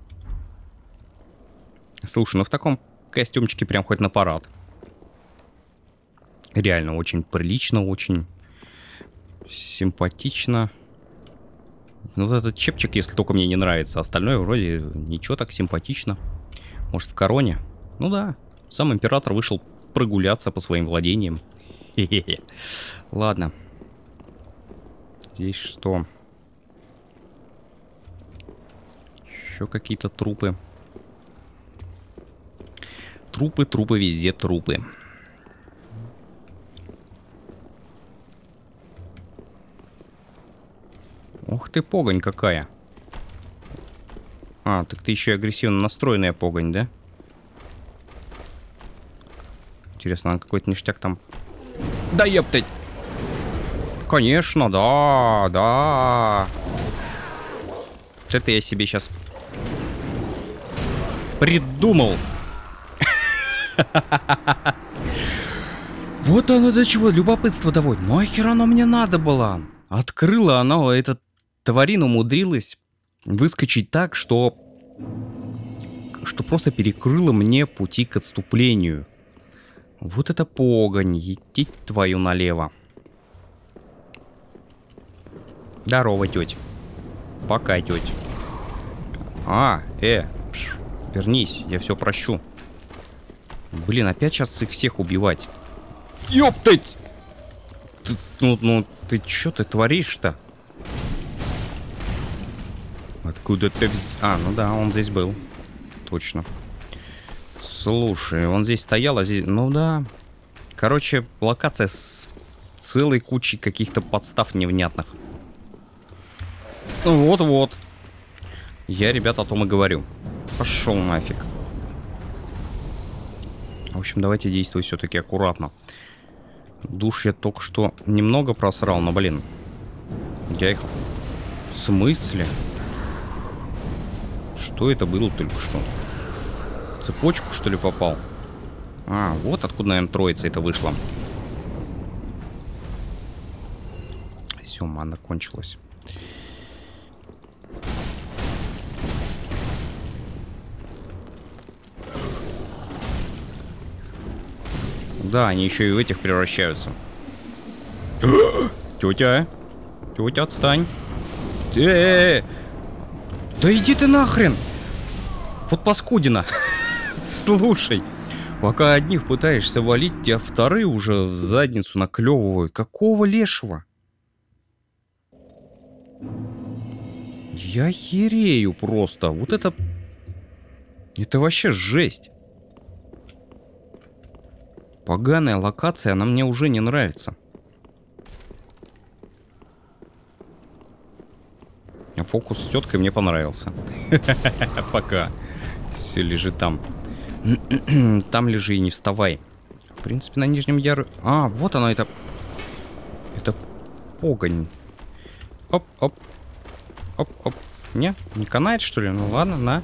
Слушай, ну в таком костюмчике прям хоть на парад. Реально очень прилично, очень симпатично. Ну вот этот чепчик, если только мне не нравится. Остальное вроде ничего, так симпатично. Может, в короне? Ну да. Сам император вышел прогуляться по своим владениям. Хе-хе-хе. Ладно. Здесь что? Еще какие-то трупы. Трупы, трупы, везде трупы. Ух ты, погонь какая. А, так ты еще и агрессивно настроенная погонь, да? Интересно, она какой-то ништяк там... Да ептать! Конечно, да, да. Вот это я себе сейчас придумал. Вот оно до чего, любопытство доводит. Нахер оно мне надо было? Открыла она, эта тварина умудрилась выскочить так, что... Что просто перекрыла мне пути к отступлению. Вот это погонь, етить твою налево. Здорово, тетя. Пока, тетя. А, э, пш, вернись, я все прощу. Блин, опять сейчас их всех убивать. Ёптать! Ты, ну, ну, ты чё ты творишь-то? Откуда ты вз... А, ну да, он здесь был. Точно. Слушай, он здесь стоял, а здесь... Ну да. Короче, локация с целой кучей каких-то подстав невнятных. Вот-вот. Я, ребята, о том и говорю. Пошел нафиг. В общем, давайте действовать все-таки аккуратно. Душ я только что немного просрал, но, блин. Я их... В смысле? Что это было только что? В цепочку, что ли, попал? А, вот откуда, наверное, троица это вышла. Все, мана кончилась. Да, они еще и в этих превращаются. Тетя, тетя, отстань. Э-э-э. Да иди ты нахрен. Вот паскудина. Слушай, пока одних пытаешься валить, тебя вторые уже в задницу наклевывают. Какого лешего? Я херею просто. Вот это... Это вообще жесть. Поганая локация, она мне уже не нравится. А фокус с теткой мне понравился. Пока. Все, лежи там. Там лежи и не вставай. В принципе, на нижнем ярусе... А, вот она, это... Это погонь. Оп-оп. Оп-оп. Не? Не канает, что ли? Ну ладно, на.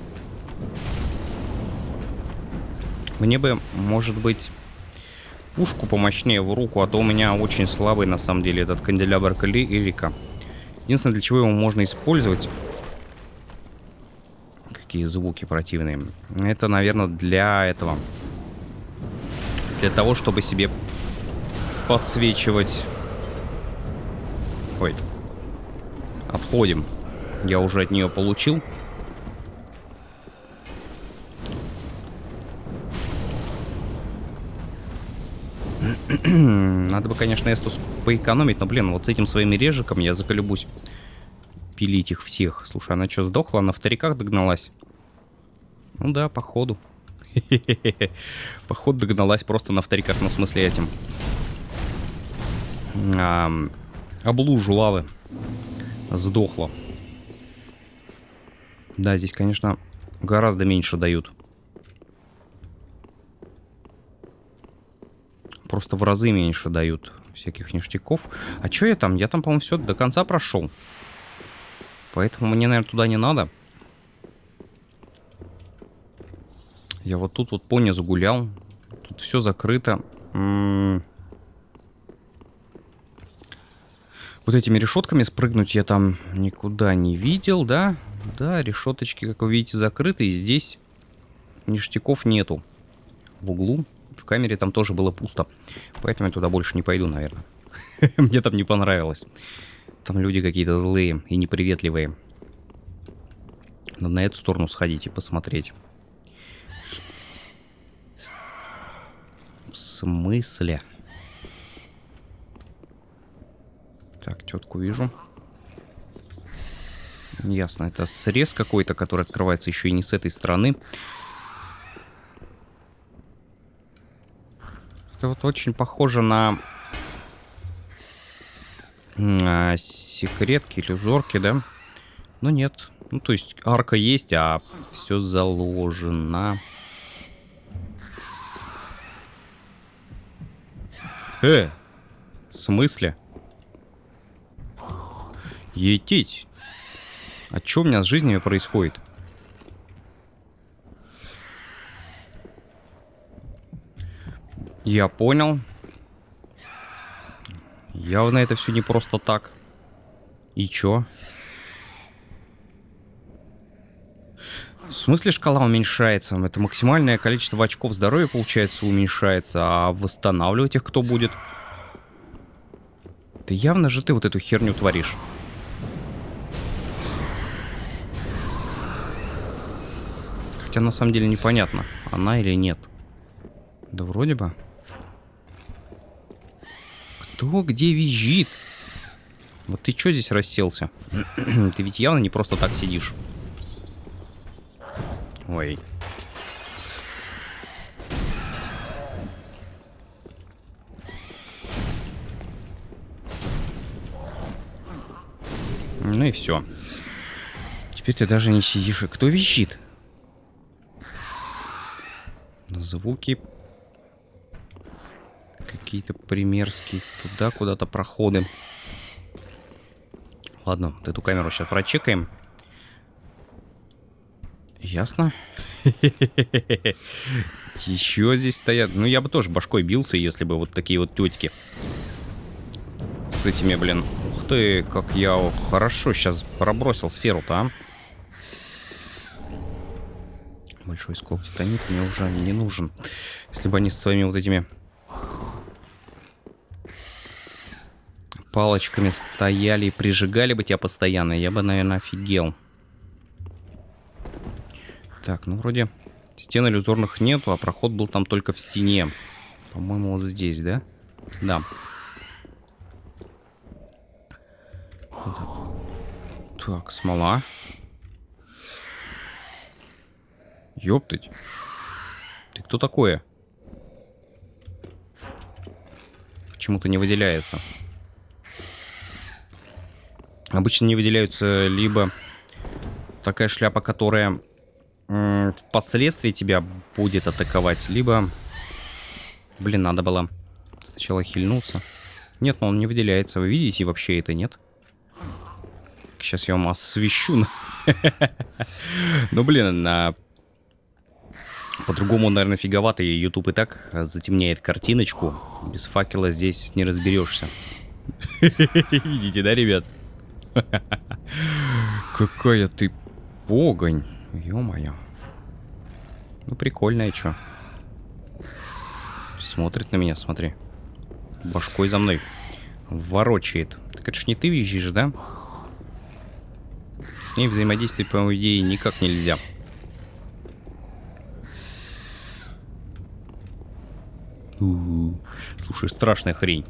Мне бы, может быть... пушку помощнее в руку, а то у меня очень слабый, на самом деле, этот канделябр Эрика. Единственное, для чего его можно использовать... Какие звуки противные. Это, наверное, для этого. Для того, чтобы себе подсвечивать... Ой. Отходим. Я уже от нее получил. Надо бы, конечно, Эстус поэкономить, но, блин, вот с этим своим режиком я заколебусь пилить их всех. Слушай, она что, сдохла? Она в вториках догналась? Ну да, походу. Походу догналась просто на вториках, ну, в смысле этим. А, облужу лавы. Сдохла. Да, здесь, конечно, гораздо меньше дают. Просто в разы меньше дают всяких ништяков. А что я там? Я там, по-моему, все до конца прошел. Поэтому мне, наверное, туда не надо. Я вот тут вот понизу гулял. Тут все закрыто. М-м- вот этими решетками спрыгнуть я там никуда не видел, да? Да, решеточки, как вы видите, закрыты. И здесь ништяков нету. В углу. В камере там тоже было пусто. Поэтому я туда больше не пойду, наверное. Мне там не понравилось. Там люди какие-то злые и неприветливые. Надо на эту сторону сходить и посмотреть. смысле? Так, тетку вижу. Ясно, это срез какой-то, который открывается еще и не с этой стороны. Это вот очень похоже на, на секретки или узорки, да? Но нет. Ну, то есть арка есть, а все заложено. Э, в смысле? Етить. А что у меня с жизнями происходит? Я понял. Явно это все не просто так. И чё? В смысле шкала уменьшается? Это максимальное количество очков здоровья, получается, уменьшается. А восстанавливать их кто будет? Ты явно же ты вот эту херню творишь. Хотя на самом деле непонятно, она или нет. Да вроде бы. Кто где визжит? Вот ты чё здесь расселся? Ты ведь явно не просто так сидишь. Ой. Ну и все. Теперь ты даже не сидишь. И кто визжит? Звуки какие-то примерские. Туда куда-то проходы. Ладно, вот эту камеру сейчас прочекаем. Ясно. Еще здесь стоят. Ну, я бы тоже башкой бился, если бы вот такие вот тетки. С этими, блин. Ух ты, как я хорошо сейчас пробросил сферу-то, а. Большой скоп титанита мне уже не нужен. Если бы они с своими вот этими палочками стояли и прижигали бы тебя постоянно, я бы, наверное, офигел. Так, ну вроде стен иллюзорных нету, а проход был там только в стене. По-моему, вот здесь, да? Да. Так, смола. Ёптать. Ты кто такое? Почему-то не выделяется. Обычно не выделяются либо такая шляпа, которая м, впоследствии тебя будет атаковать, либо... Блин, надо было сначала хильнуться. Нет, но он не выделяется. Вы видите вообще это, нет? Сейчас я вам освещу. Ну, блин, на... По-другому, наверное, фиговато. И YouTube и так затемняет картиночку. Без факела здесь не разберешься. Видите, да, ребят? Какая ты погонь. Ё-моё. Ну, прикольная, чё. Смотрит на меня, смотри. Башкой за мной. Ворочает. Так это ж не ты визжишь, да? С ней взаимодействовать, по идее, никак нельзя. У-у-у. Слушай, страшная хрень.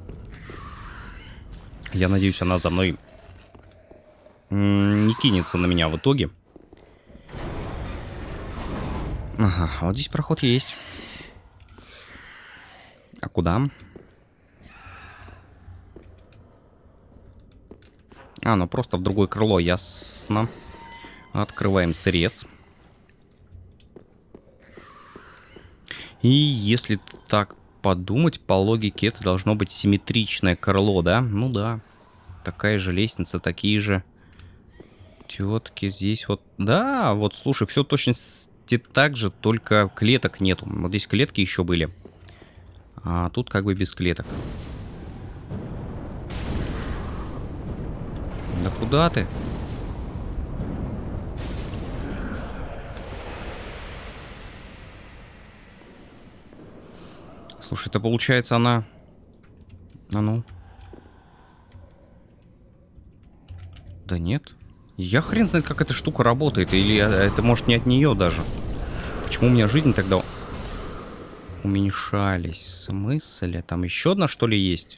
Я надеюсь, она за мной м- не кинется на меня в итоге. Ага, а вот здесь проход есть. А куда? А, ну просто в другое крыло, ясно. Открываем срез. И если так подумать, по логике это должно быть симметричное крыло, да? Ну да. Такая же лестница, такие же тетки здесь вот. Да, вот слушай, все точно так же, только клеток нету. Вот здесь клетки еще были. А тут как бы без клеток. Да куда ты? Слушай, это получается она... А ну. Да нет. Я хрен знает, как эта штука работает. Или это может не от нее даже. Почему у меня жизнь тогда... уменьшались. В смысле? Там еще одна, что ли, есть?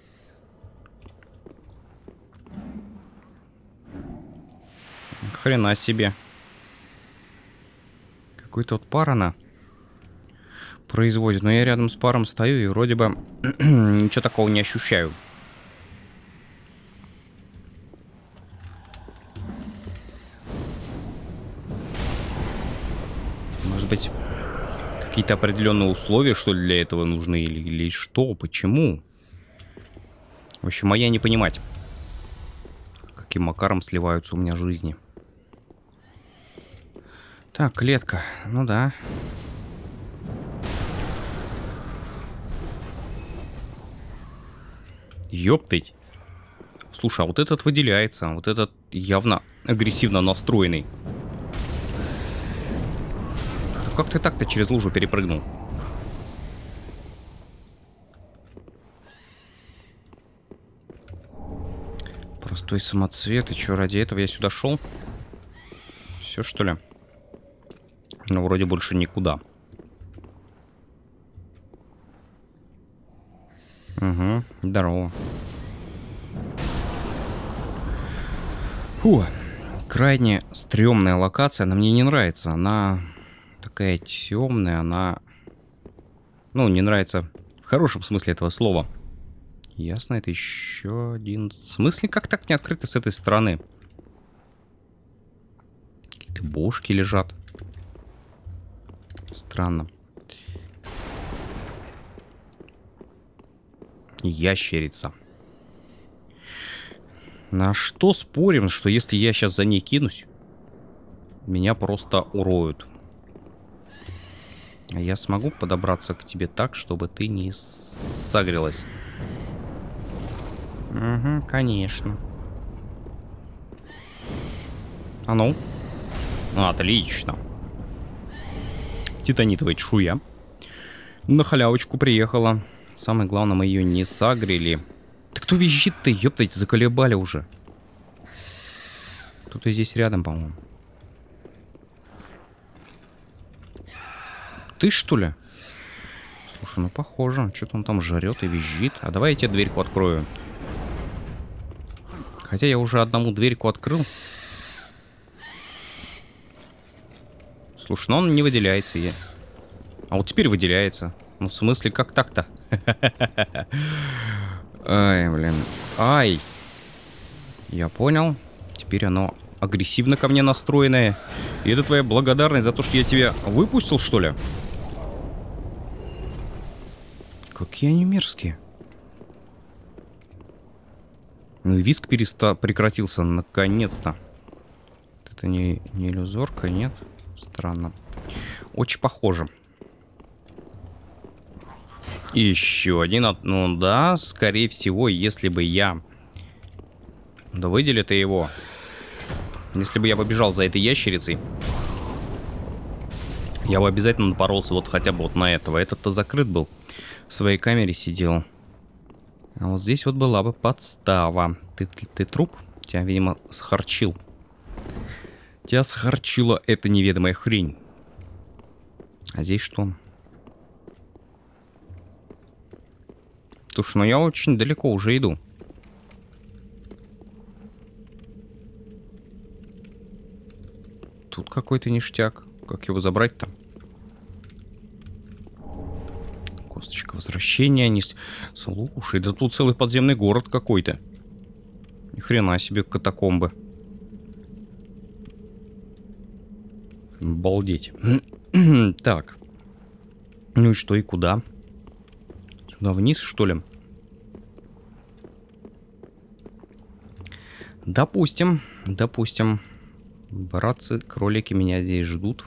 Хрена себе. Какой-то вот пар она производит. Но я рядом с паром стою и вроде бы ничего такого не ощущаю. Может быть, какие-то определенные условия, что ли, для этого нужны? Или, или что? Почему? В общем, моя не понимать. Каким макаром сливаются у меня жизни. Так, клетка. Ну да. Ёптыть. Слушай, а вот этот выделяется. Вот этот явно агрессивно настроенный. Да как ты так-то через лужу перепрыгнул? Простой самоцвет. И что, ради этого я сюда шел? Все, что ли? Ну, вроде больше никуда. Угу, здорово. Фу, крайне стрёмная локация. Она мне не нравится. Она такая темная, она... Ну, не нравится в хорошем смысле этого слова. Ясно, это еще один... В смысле, как так не открыто с этой стороны? Какие-то бошки лежат. Странно. Ящерица. На что спорим, что если я сейчас за ней кинусь, меня просто уроют. А я смогу подобраться к тебе так, чтобы ты не согрелась? Угу, конечно. А ну? Отлично. Титанитовая чешуя. На халявочку приехала. Самое главное, мы ее не согрели. Да кто визжит-то? Ёптать, заколебали уже. Кто-то здесь рядом, по-моему. Ты, что ли? Слушай, ну похоже. Что-то он там жрет и визжит. А давай я тебе дверьку открою. Хотя я уже одному дверьку открыл. Слушай, ну он не выделяется. Я... А вот теперь выделяется. Ну, в смысле, как так-то? Ай, блин. Ай. Я понял. Теперь оно агрессивно ко мне настроенное. И это твоя благодарность за то, что я тебя выпустил, что ли? Какие они мерзкие. Ну и визг переста... прекратился наконец-то. Это не, не иллюзорка, нет? Странно. Очень похоже. И еще один. Ну да, скорее всего, если бы я... Да выдели ты его. Если бы я побежал за этой ящерицей, я бы обязательно напоролся вот хотя бы вот на этого. Этот-то закрыт был. В своей камере сидел. А вот здесь вот была бы подстава. Ты, ты, ты труп? Тебя, видимо, схарчил. Тебя схарчила эта неведомая хрень. А здесь что? Слушай, ну я очень далеко уже иду. Тут какой-то ништяк. Как его забрать-то? Косточка возвращения. Не... Слушай, да тут целый подземный город какой-то. Ни хрена себе катакомбы. Балдеть. Так. Ну и что, и куда? Сюда вниз, что ли? Допустим. Допустим. Братцы, кролики меня здесь ждут.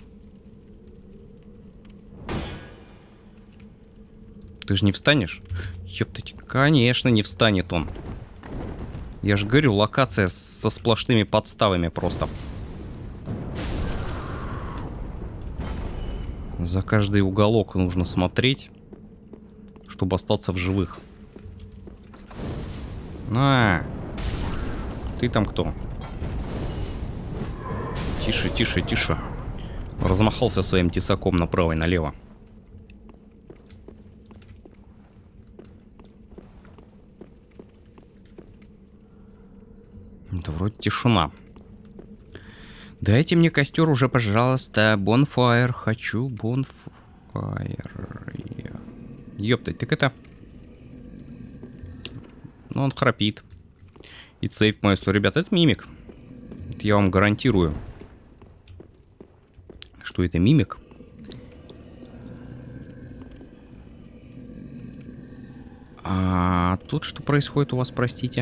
Ты же не встанешь? Ёптать, конечно, не встанет он. Я же говорю, локация со сплошными подставами просто. За каждый уголок нужно смотреть, чтобы остаться в живых. На! Ты там кто? Тише, тише, тише. Размахался своим тесаком направо и налево. Вроде тишина. Дайте мне костер уже, пожалуйста. Бонфайр. Хочу бонфайр. Ёптать, так это... Ну, он храпит. И сейф мою сто. Ребят, это мимик. Это я вам гарантирую. Что это мимик? А тут что происходит у вас, простите?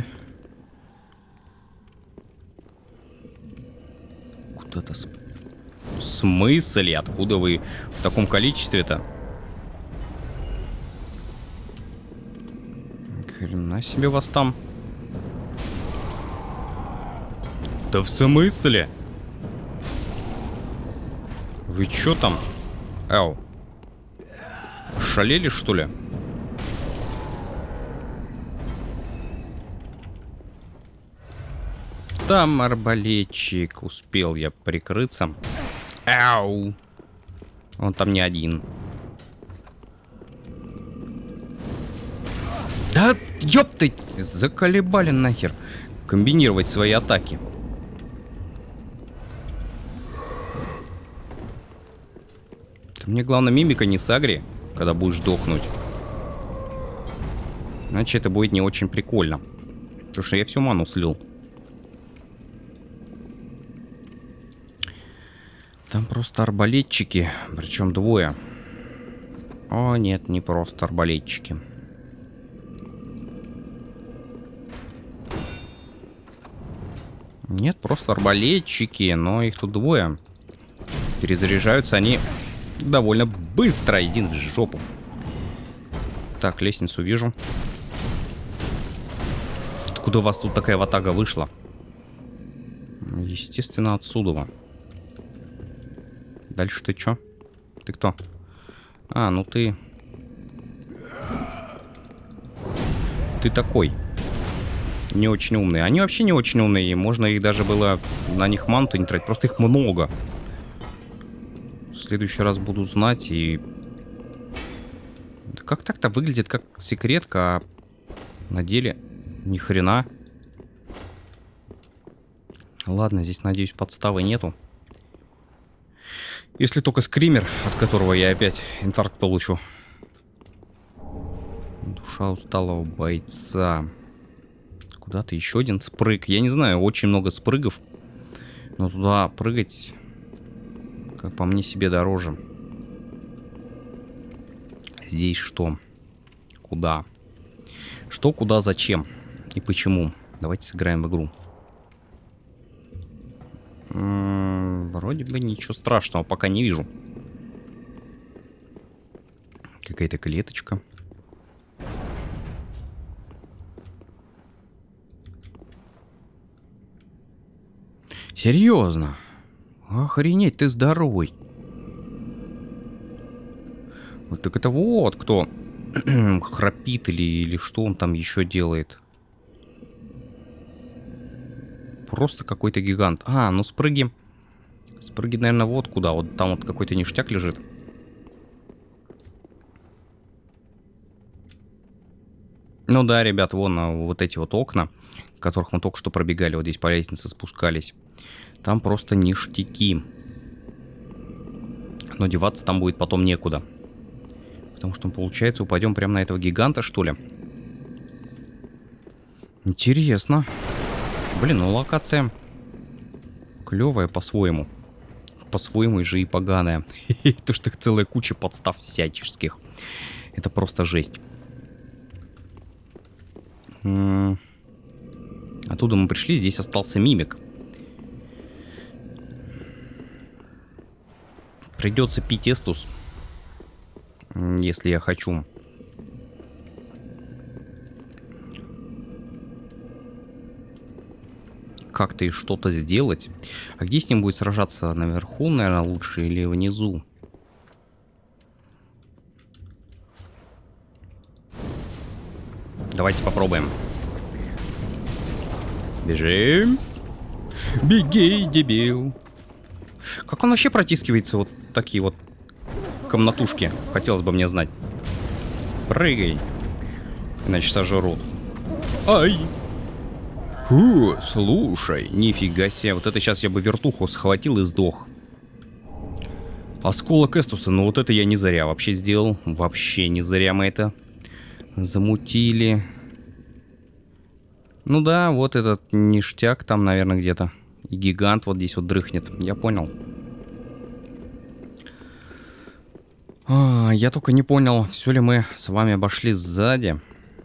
Куда-то... С... В смысле? Откуда вы в таком количестве-то? Хрена себе вас там. Да в смысле? Вы чё там? Ау. Шалели, что ли? Там арбалетчик. Успел я прикрыться. Ау. Он там не один. Да ёптать, заколебали нахер комбинировать свои атаки. Ты мне главное мимика не сагри, когда будешь дохнуть. Иначе это будет не очень прикольно. Потому что я всю ману слил. Там просто арбалетчики, причем двое. О, нет, не просто арбалетчики. Нет, просто арбалетчики, но их тут двое. Перезаряжаются они довольно быстро. Иди в жопу. Так, лестницу вижу. Откуда у вас тут такая ватага вышла? Естественно, отсюда. Дальше ты чё? Ты кто? А, ну ты... Ты такой. Не очень умные. Они вообще не очень умные. Можно их даже было на них манту не тратить. Просто их много. В следующий раз буду знать и... Да как так-то выглядит как секретка, а на деле ни хрена. Ладно, здесь, надеюсь, подставы нету. Если только скример, от которого я опять инфаркт получу. Душа усталого бойца. Куда-то еще один спрыг. Я не знаю, очень много спрыгов. Но туда прыгать, как по мне, себе дороже. Здесь что? Куда? Что, куда, зачем? И почему? Давайте сыграем в игру. М-м, вроде бы ничего страшного пока не вижу. Какая-то клеточка. Серьезно? Охренеть, ты здоровый. Вот так это вот кто храпит или, или что он там еще делает. Просто какой-то гигант. А, ну спрыги. Спрыги, наверное, вот куда. Вот там вот какой-то ништяк лежит. Ну да, ребят, вон вот эти вот окна, в которых мы только что пробегали, вот здесь по лестнице спускались. Там просто ништяки. Но деваться там будет потом некуда. Потому что, получается, упадем прямо на этого гиганта, что ли? Интересно. Блин, ну локация клевая по-своему. По-своему же и поганая. То, что их целая куча подстав всяческих. Это просто жесть. Оттуда мы пришли, здесь остался мимик. Придется пить эстус, если я хочу. Как-то и что-то сделать. А где с ним будет сражаться? Наверху, наверное, лучше или внизу? Давайте попробуем. Бежим. Беги, дебил. Как он вообще протискивается вот такие вот комнатушки? Хотелось бы мне знать. Прыгай. Иначе сожрут. Ай! Фу, слушай, нифига себе. Вот это сейчас я бы вертуху схватил и сдох. Осколок Эстуса. Ну вот это я не зря вообще сделал. Вообще не зря мы это замутили. Ну да, вот этот ништяк там, наверное, где-то. И гигант вот здесь вот дрыхнет. Я понял. А, я только не понял, все ли мы с вами обошли сзади.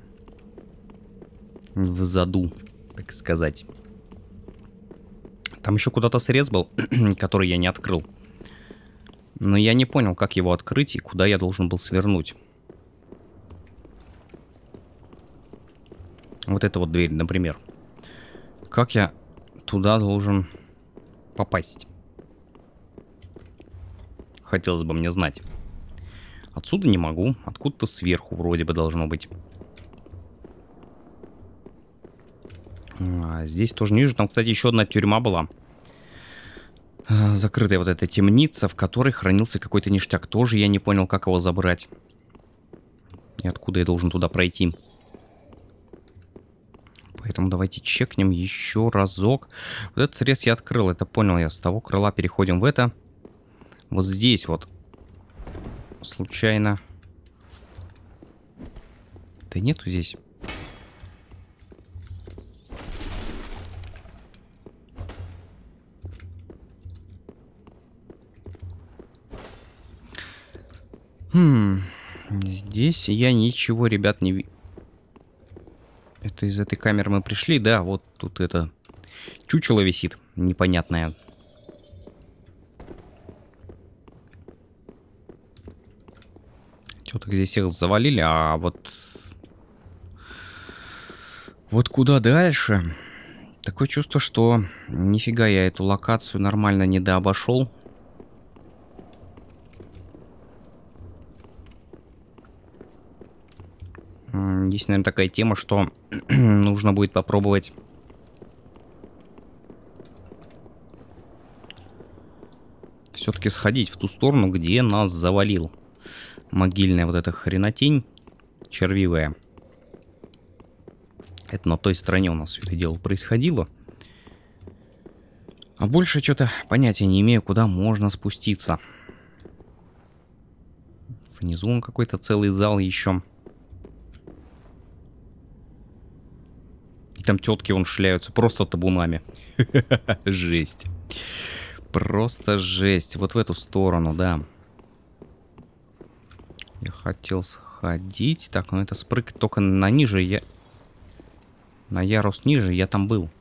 В заду, так сказать. Там еще куда-то срез был, который я не открыл. Но я не понял, как его открыть и куда я должен был свернуть. Вот эта вот дверь, например. Как я туда должен попасть? Хотелось бы мне знать. Отсюда не могу. Откуда-то сверху вроде бы должно быть. А, здесь тоже ниже. Там, кстати, еще одна тюрьма была. А, закрытая вот эта темница, в которой хранился какой-то ништяк. Тоже я не понял, как его забрать. И откуда я должен туда пройти. Поэтому давайте чекнем еще разок. Вот этот срез я открыл, это понял я. С того крыла переходим в это. Вот здесь вот. Случайно. Да нету здесь. Хм. Здесь я ничего, ребят, не вижу. Это из этой камеры мы пришли, да, вот тут это чучело висит, непонятное. Что-то здесь всех завалили, а вот... Вот куда дальше? Такое чувство, что нифига я эту локацию нормально не дообошел. Есть, наверное, такая тема, что нужно будет попробовать все-таки сходить в ту сторону, где нас завалил. Могильная вот эта хренотень червивая. Это на той стороне у нас все это дело происходило. А больше что-то понятия не имею, куда можно спуститься. Внизу он какой-то целый зал еще. И там тетки вон шляются просто табунами. Жесть. Просто жесть. Вот в эту сторону, да. Я хотел сходить. Так, ну это спрыг только на ниже. Я... На ярус ниже я там был.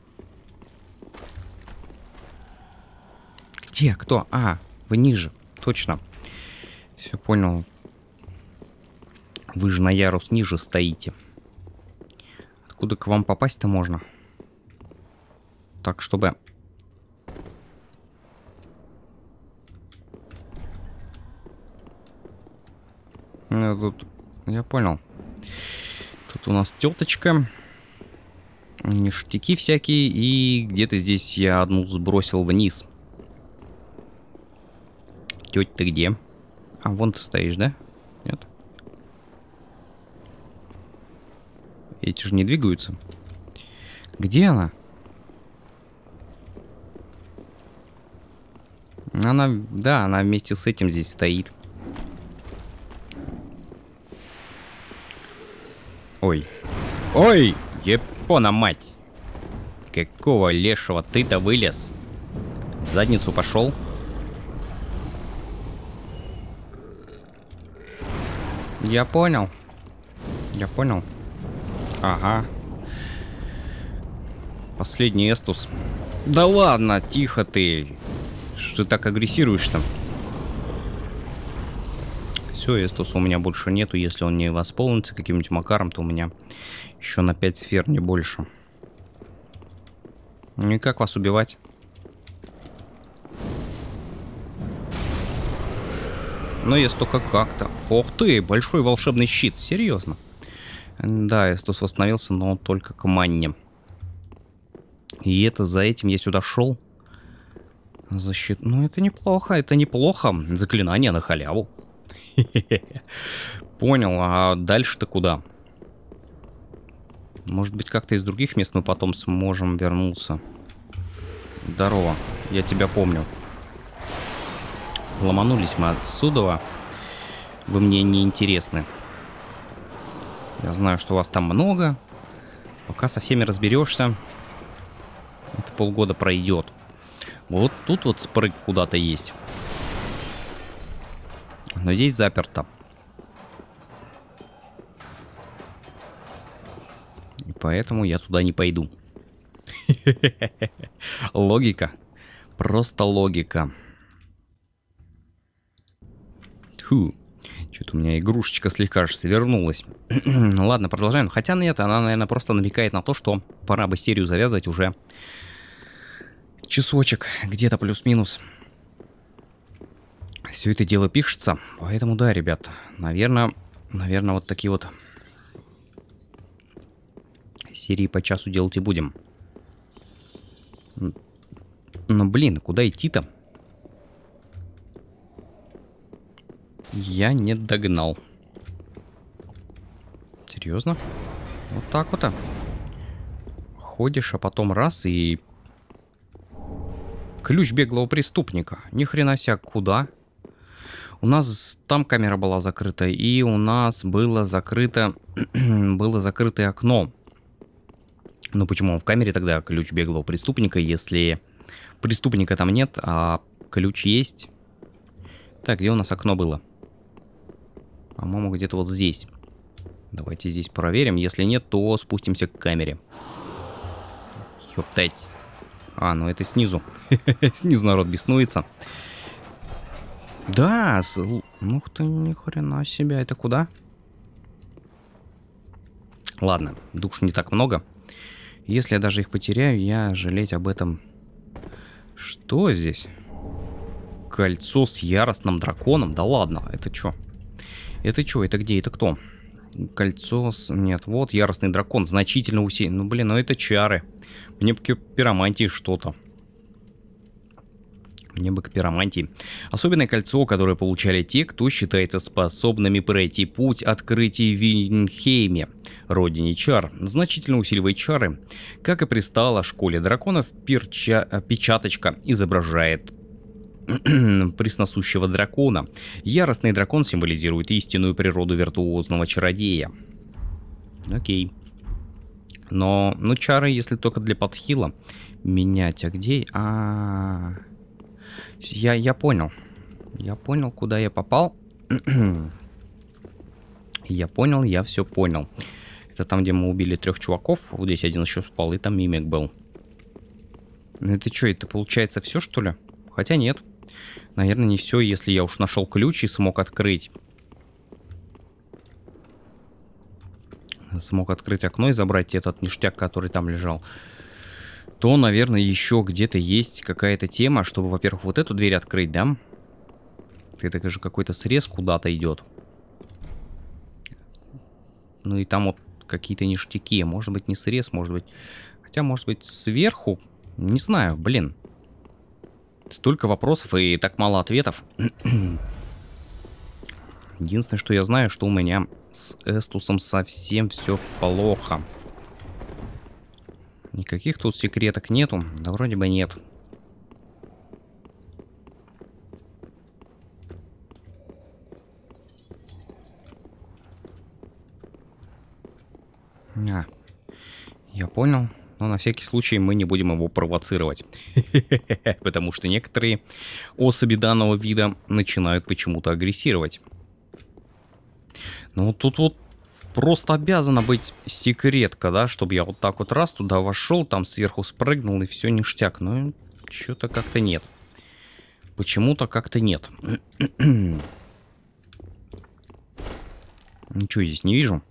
Где? Кто? А, вы ниже. Точно. Все понял. Вы же на ярус ниже стоите. Откуда к вам попасть-то можно? Так, чтобы... Ну, тут... Я понял. Тут у нас теточка. Ништяки всякие. И где-то здесь я одну сбросил вниз. Тетя, ты где? А, вон ты стоишь, да? Нет? Эти же не двигаются. Где она? Она, да, она вместе с этим здесь стоит. Ой. Ой! Япона, мать! Какого лешего ты-то вылез? В задницу пошел? Я понял. Я понял. Ага. Последний эстус. Да ладно, тихо ты. Что ты так агрессируешь-то? Все, эстуса у меня больше нету. Если он не восполнится каким-нибудь макаром, то у меня еще на пять сфер, не больше. Ну и как вас убивать? Ну, если только как-то. Ох ты, большой волшебный щит. Серьезно. Да, эстус восстановился, но только к манне. И это за этим я сюда шел. Защит... Ну, это неплохо, это неплохо. Заклинание на халяву. Понял, а дальше-то куда? Может быть, как-то из других мест мы потом сможем вернуться. Здорово, я тебя помню. Ломанулись мы отсюда. Вы мне не интересны. Я знаю, что вас там много. Пока со всеми разберешься, это полгода пройдет. Вот тут вот спрыг куда-то есть. Но здесь заперто. И поэтому я туда не пойду. Логика. Просто логика. Фу. Что-то у меня игрушечка слегка аж свернулась. Ладно, продолжаем. Хотя нет, она, наверное, просто намекает на то, что пора бы серию завязывать уже. Часочек, где-то плюс-минус. Все это дело пишется. Поэтому да, ребят, наверное, наверное, вот такие вот серии по часу делать и будем. Ну, блин, куда идти-то? Я не догнал. Серьезно? Вот так вот. Ходишь, а потом раз и... Ключ беглого преступника. Ни хрена себе, куда? У нас там камера была закрыта, и у нас было закрыто... было закрытое окно. Ну почему в камере тогда ключ беглого преступника, если преступника там нет, а ключ есть? Так, где у нас окно было? По-моему, где-то вот здесь. Давайте здесь проверим. Если нет, то спустимся к камере. Ёптать. А, ну это снизу. Снизу народ беснуется. Да, с... ух ты, ни хрена себе. Это куда? Ладно, душ не так много. Если я даже их потеряю, я жалеть об этом... Что здесь? Кольцо с яростным драконом? Да ладно, это что? Это что? Это где? Это кто? Кольцо с... Нет, вот яростный дракон. Значительно усилен. Ну, блин, ну это чары. Мне бы к пиромантии что-то. Мне бы к пиромантии. Особенное кольцо, которое получали те, кто считается способными пройти путь открытий в Винхейме, родине чар. Значительно усиливает чары. Как и пристало школе драконов, перча... печаточка изображает пресносущего дракона. Яростный дракон символизирует истинную природу виртуозного чародея. Окей. Но, ну, чары, если только для подхила менять. А где? А, -а, -а. Я, я понял. Я понял, куда я попал. Я понял, я все понял. Это там, где мы убили трех чуваков. Вот здесь один еще спал, и там мимик был. Это что, это получается все, что ли? Хотя нет. Наверное, не все, если я уж нашел ключ и смог открыть. Смог открыть окно и забрать этот ништяк, который там лежал. То, наверное, еще где-то есть какая-то тема, чтобы, во-первых, вот эту дверь открыть, да? Это же какой-то срез куда-то идет. Ну и там вот какие-то ништяки. Может быть, не срез, может быть... Хотя, может быть, сверху? Не знаю, блин. Столько вопросов и так мало ответов. Единственное, что я знаю, что у меня с Эстусом совсем все плохо. Никаких тут секреток нету. Да вроде бы нет. А, я понял. Но на всякий случай мы не будем его провоцировать. Потому что некоторые особи данного вида начинают почему-то агрессировать. Ну тут вот просто обязана быть секретка, да, чтобы я вот так вот раз туда вошел, там сверху спрыгнул и все ништяк. Но что-то как-то нет. Почему-то как-то нет. Ничего здесь не вижу.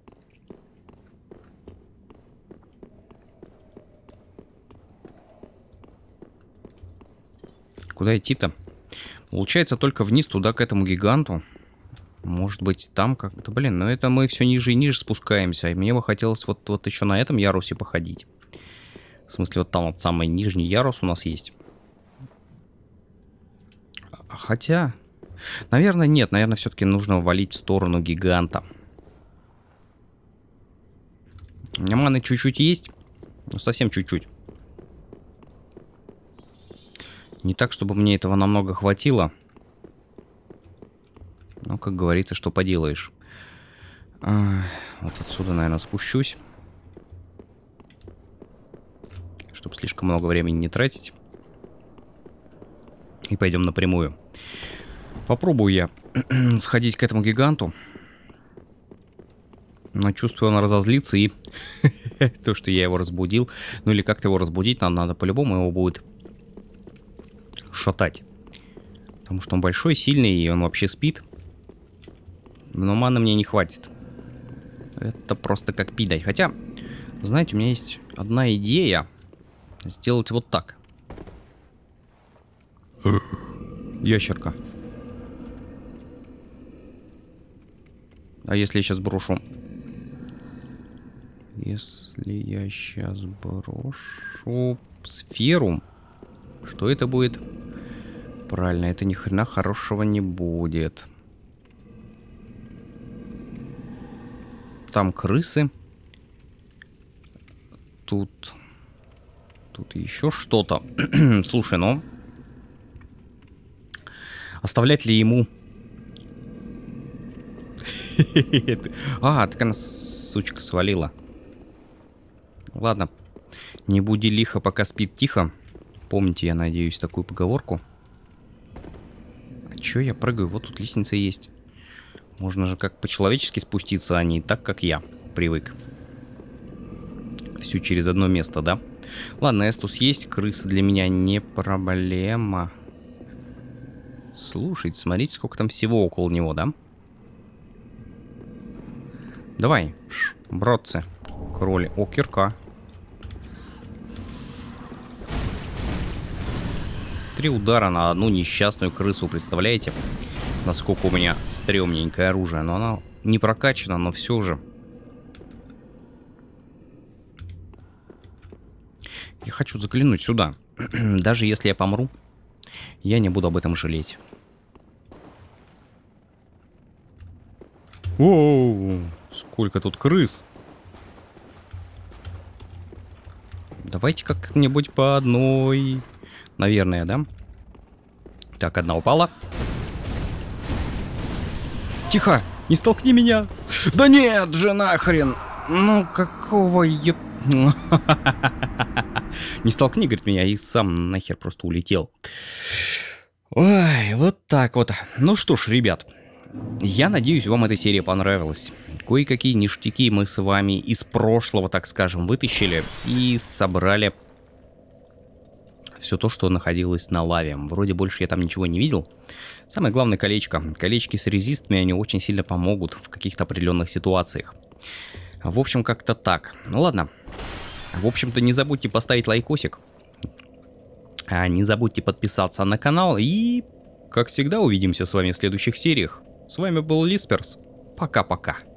Куда идти-то? Получается только вниз, туда, к этому гиганту. Может быть, там как-то... Блин, ну это мы все ниже и ниже спускаемся. И мне бы хотелось вот, вот еще на этом ярусе походить. В смысле, вот там вот самый нижний ярус у нас есть. Хотя... Наверное, нет. Наверное, все-таки нужно валить в сторону гиганта. У меня маны чуть-чуть есть. Ну, совсем чуть-чуть. Не так, чтобы мне этого намного хватило. Но, как говорится, что поделаешь. А, вот отсюда, наверное, спущусь. Чтобы слишком много времени не тратить. И пойдем напрямую. Попробую я сходить к этому гиганту. Но чувствую, он разозлится, и то, что я его разбудил. Ну или как-то его разбудить, нам надо по-любому его будет шатать. Потому что он большой, сильный, и он вообще спит. Но маны мне не хватит. Это просто как пить дать. Хотя, знаете, у меня есть одна идея. Сделать вот так. Ящерка. А если я сейчас брошу? Если я сейчас брошу сферу, что это будет? Правильно, это ни хрена хорошего не будет. Там крысы. Тут... Тут еще что-то. Слушай, ну... Оставлять ли ему... А, так она, сучка, свалила. Ладно. Не буди лихо, пока спит тихо. Помните, я надеюсь, такую поговорку. А чё я прыгаю? Вот тут лестница есть. Можно же как по-человечески спуститься, а не так, как я привык. Все через одно место, да? Ладно, Эстус есть. Крысы для меня не проблема. Слушайте, смотрите, сколько там всего около него, да? Давай, братцы, кроли. О, кирка. Три удара на одну несчастную крысу, представляете? Насколько у меня стрёмненькое оружие. Но оно не прокачано, но все же. Я хочу заглянуть сюда. Даже если я помру, я не буду об этом жалеть. Оу, сколько тут крыс. Давайте как-нибудь по одной. Наверное, да? Так, одна упала. Тихо, не столкни меня. Да нет же нахрен. Ну, какого еб... Не столкни, говорит, меня, и сам нахер просто улетел. Ой, вот так вот. Ну что ж, ребят, я надеюсь, вам эта серия понравилась. Кое-какие ништяки мы с вами из прошлого, так скажем, вытащили и собрали все то, что находилось на лаве. Вроде больше я там ничего не видел. Самое главное, колечко. Колечки с резистами, они очень сильно помогут в каких-то определенных ситуациях. В общем, как-то так. Ну ладно. В общем-то, не забудьте поставить лайкосик. А не забудьте подписаться на канал. И, как всегда, увидимся с вами в следующих сериях. С вами был Лисперс. Пока-пока.